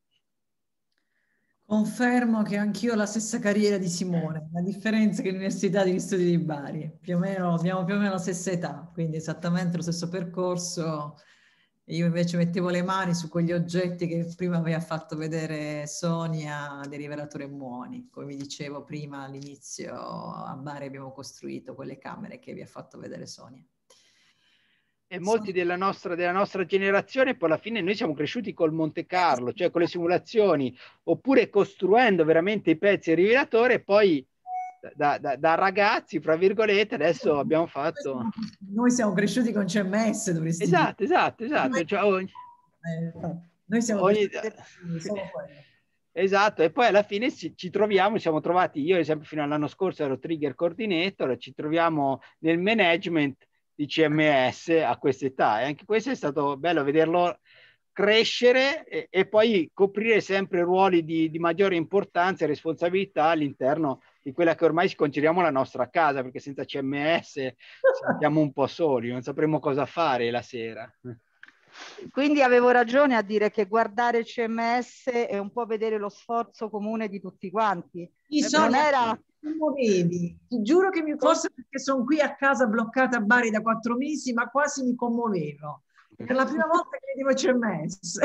Confermo che anch'io ho la stessa carriera di Simone, la differenza è che l'Università degli Studi di Bari, più o meno, abbiamo più o meno la stessa età, quindi esattamente lo stesso percorso. Io invece mettevo le mani su quegli oggetti che prima aveva fatto vedere Sonia dei rivelatori muoni. Come vi dicevo prima all'inizio, a Bari abbiamo costruito quelle camere che vi ha fatto vedere Sonia. E molti della nostra, della nostra generazione, poi alla fine noi siamo cresciuti col Monte Carlo, cioè con le simulazioni, oppure costruendo veramente i pezzi del rivelatore, e poi da, da, da ragazzi, fra virgolette, adesso abbiamo fatto... Noi siamo cresciuti con C M S, dovresti esatto, dire. Esatto, esatto. Noi, cioè, ogni... eh, noi siamo ogni... cresciuti solo quello. Esatto, e poi alla fine ci, ci troviamo, siamo trovati, io ad esempio fino all'anno scorso ero trigger coordinator, ci troviamo nel management di C M S a quest'età e anche questo è stato bello vederlo crescere e, e poi coprire sempre ruoli di, di maggiore importanza e responsabilità all'interno di quella che ormai ci consideriamo la nostra casa, perché senza C M S sentiamo un po' soli, non sapremo cosa fare la sera. Quindi avevo ragione a dire che guardare il C M S è un po' vedere lo sforzo comune di tutti quanti. Non era... ti muovevi, ti giuro che mi, forse perché sono qui a casa bloccata a Bari da quattro mesi, ma quasi mi commuovevo. Per la prima volta che vedevo C M S.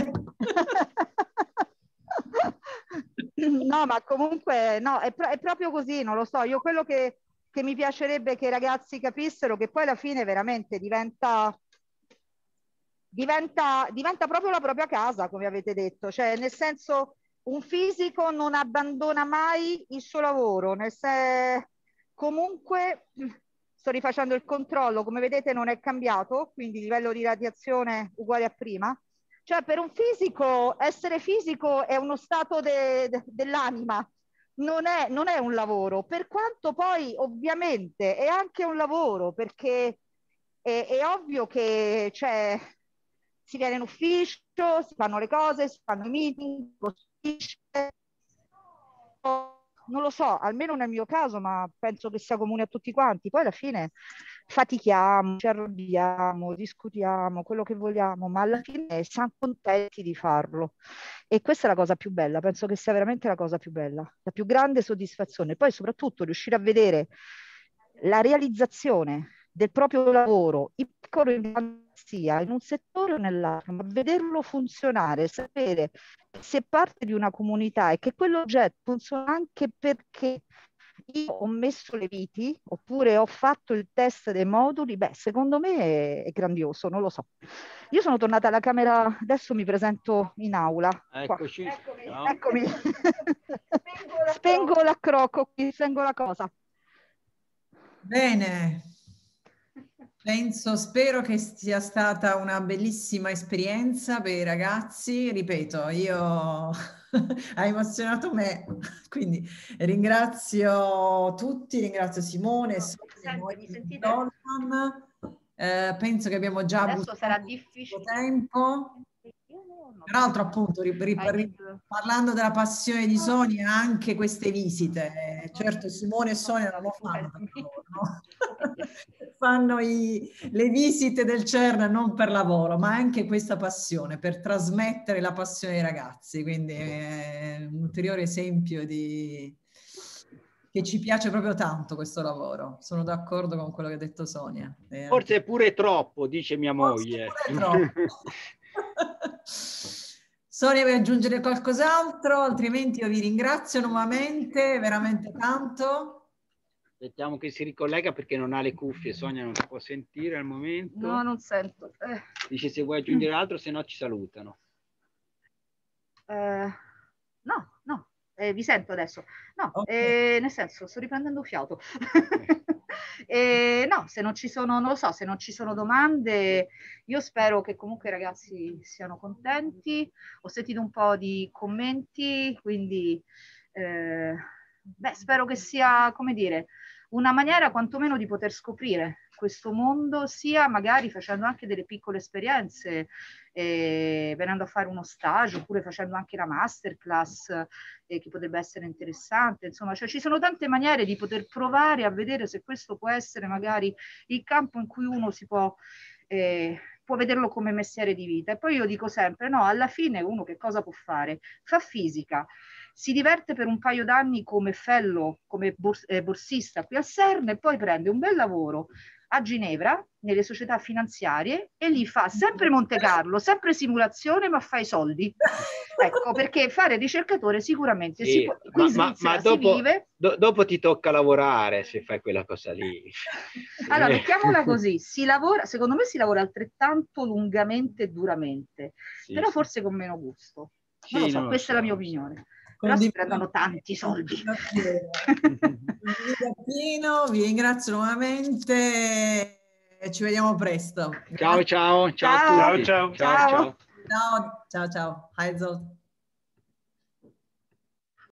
No, ma comunque no, è, pro- è proprio così, non lo so. Io quello che, che mi piacerebbe che i ragazzi capissero, che poi alla fine veramente diventa, diventa, diventa proprio la propria casa, come avete detto. Cioè, nel senso, un fisico non abbandona mai il suo lavoro. Nel se... Comunque, sto rifacendo il controllo, come vedete non è cambiato, quindi livello di radiazione uguale a prima. Cioè per un fisico, essere fisico è uno stato de, de, dell'anima, non è, non è un lavoro, per quanto poi ovviamente è anche un lavoro, perché è, è ovvio che cioè, si viene in ufficio, si fanno le cose, si fanno i meeting, non lo so, almeno nel mio caso, ma penso che sia comune a tutti quanti. Poi alla fine fatichiamo, ci arrabbiamo, discutiamo, quello che vogliamo, ma alla fine siamo contenti di farlo. E questa è la cosa più bella, penso che sia veramente la cosa più bella, la più grande soddisfazione. Poi soprattutto riuscire a vedere la realizzazione del proprio lavoro, in piccolo sia in un settore o nell'altro, ma vederlo funzionare, sapere se parte di una comunità e che quell'oggetto funziona anche perché io ho messo le viti oppure ho fatto il test dei moduli, beh, secondo me è, è grandioso, non lo so. Io sono tornata alla camera, adesso mi presento in aula. Eccoci. Eccomi, No. eccomi. Spengo la croco qui, spengo la cosa. Bene. Penso, spero che sia stata una bellissima esperienza per i ragazzi. Ripeto, io ha emozionato me, quindi ringrazio tutti, ringrazio Simone, Senti, mi sentite? Zoltan. Eh, penso che abbiamo già Adesso avuto sarà il difficile. tempo. Peraltro, appunto, ri- ri- ri- parlando della passione di Sonia, anche queste visite, certo Simone e Sonia non lo fanno per lavoro, no? Fanno i, le visite del CERN non per lavoro, ma anche questa passione, per trasmettere la passione ai ragazzi, quindi è un ulteriore esempio di... che ci piace proprio tanto questo lavoro. Sono d'accordo con quello che ha detto Sonia. E Forse anche... è pure troppo, dice mia moglie. Forse è pure troppo. Sonia, vuoi aggiungere qualcos'altro? Altrimenti io vi ringrazio nuovamente, veramente tanto. Aspettiamo che si ricollega perché non ha le cuffie. Sonia non si può sentire al momento. No, non sento. Eh. Dice se vuoi aggiungere altro, se no ci salutano. Eh, no, no, eh, vi sento adesso. No, Okay. eh, nel senso, sto riprendendo fiato. eh, no, se non ci sono, non lo so, se non ci sono domande, io spero che comunque i ragazzi siano contenti. Ho sentito un po' di commenti, quindi eh, beh, spero che sia, come dire, una maniera quantomeno di poter scoprire questo mondo, sia magari facendo anche delle piccole esperienze, eh, venendo a fare uno stage oppure facendo anche la masterclass, eh, che potrebbe essere interessante. Insomma, cioè, ci sono tante maniere di poter provare a vedere se questo può essere magari il campo in cui uno si può, eh, può vederlo come mestiere di vita. E poi io dico sempre, no, alla fine uno che cosa può fare? Fa fisica, si diverte per un paio d'anni come fellow, come bors- eh, borsista qui al CERN e poi prende un bel lavoro a Ginevra, nelle società finanziarie, e lì fa sempre Monte Carlo, sempre simulazione, ma fa i soldi. Ecco, perché fare ricercatore sicuramente Sì, si può, qui ma, in Svizzera ma, ma dopo, si vive. do, dopo ti tocca lavorare se fai quella cosa lì. Allora, mettiamola così, si lavora, secondo me si lavora altrettanto lungamente e duramente, Sì, però sì. forse con meno gusto. Sì, Non lo so, non lo questa so, è la mia non so. opinione. Però si prendono tanti soldi. Condivido appieno, vi ringrazio nuovamente e ci vediamo presto. Ciao, ciao, ciao, Ciao, a tutti. ciao. Ciao, ciao. Ciao, ciao, ciao. Hi, Zoltan.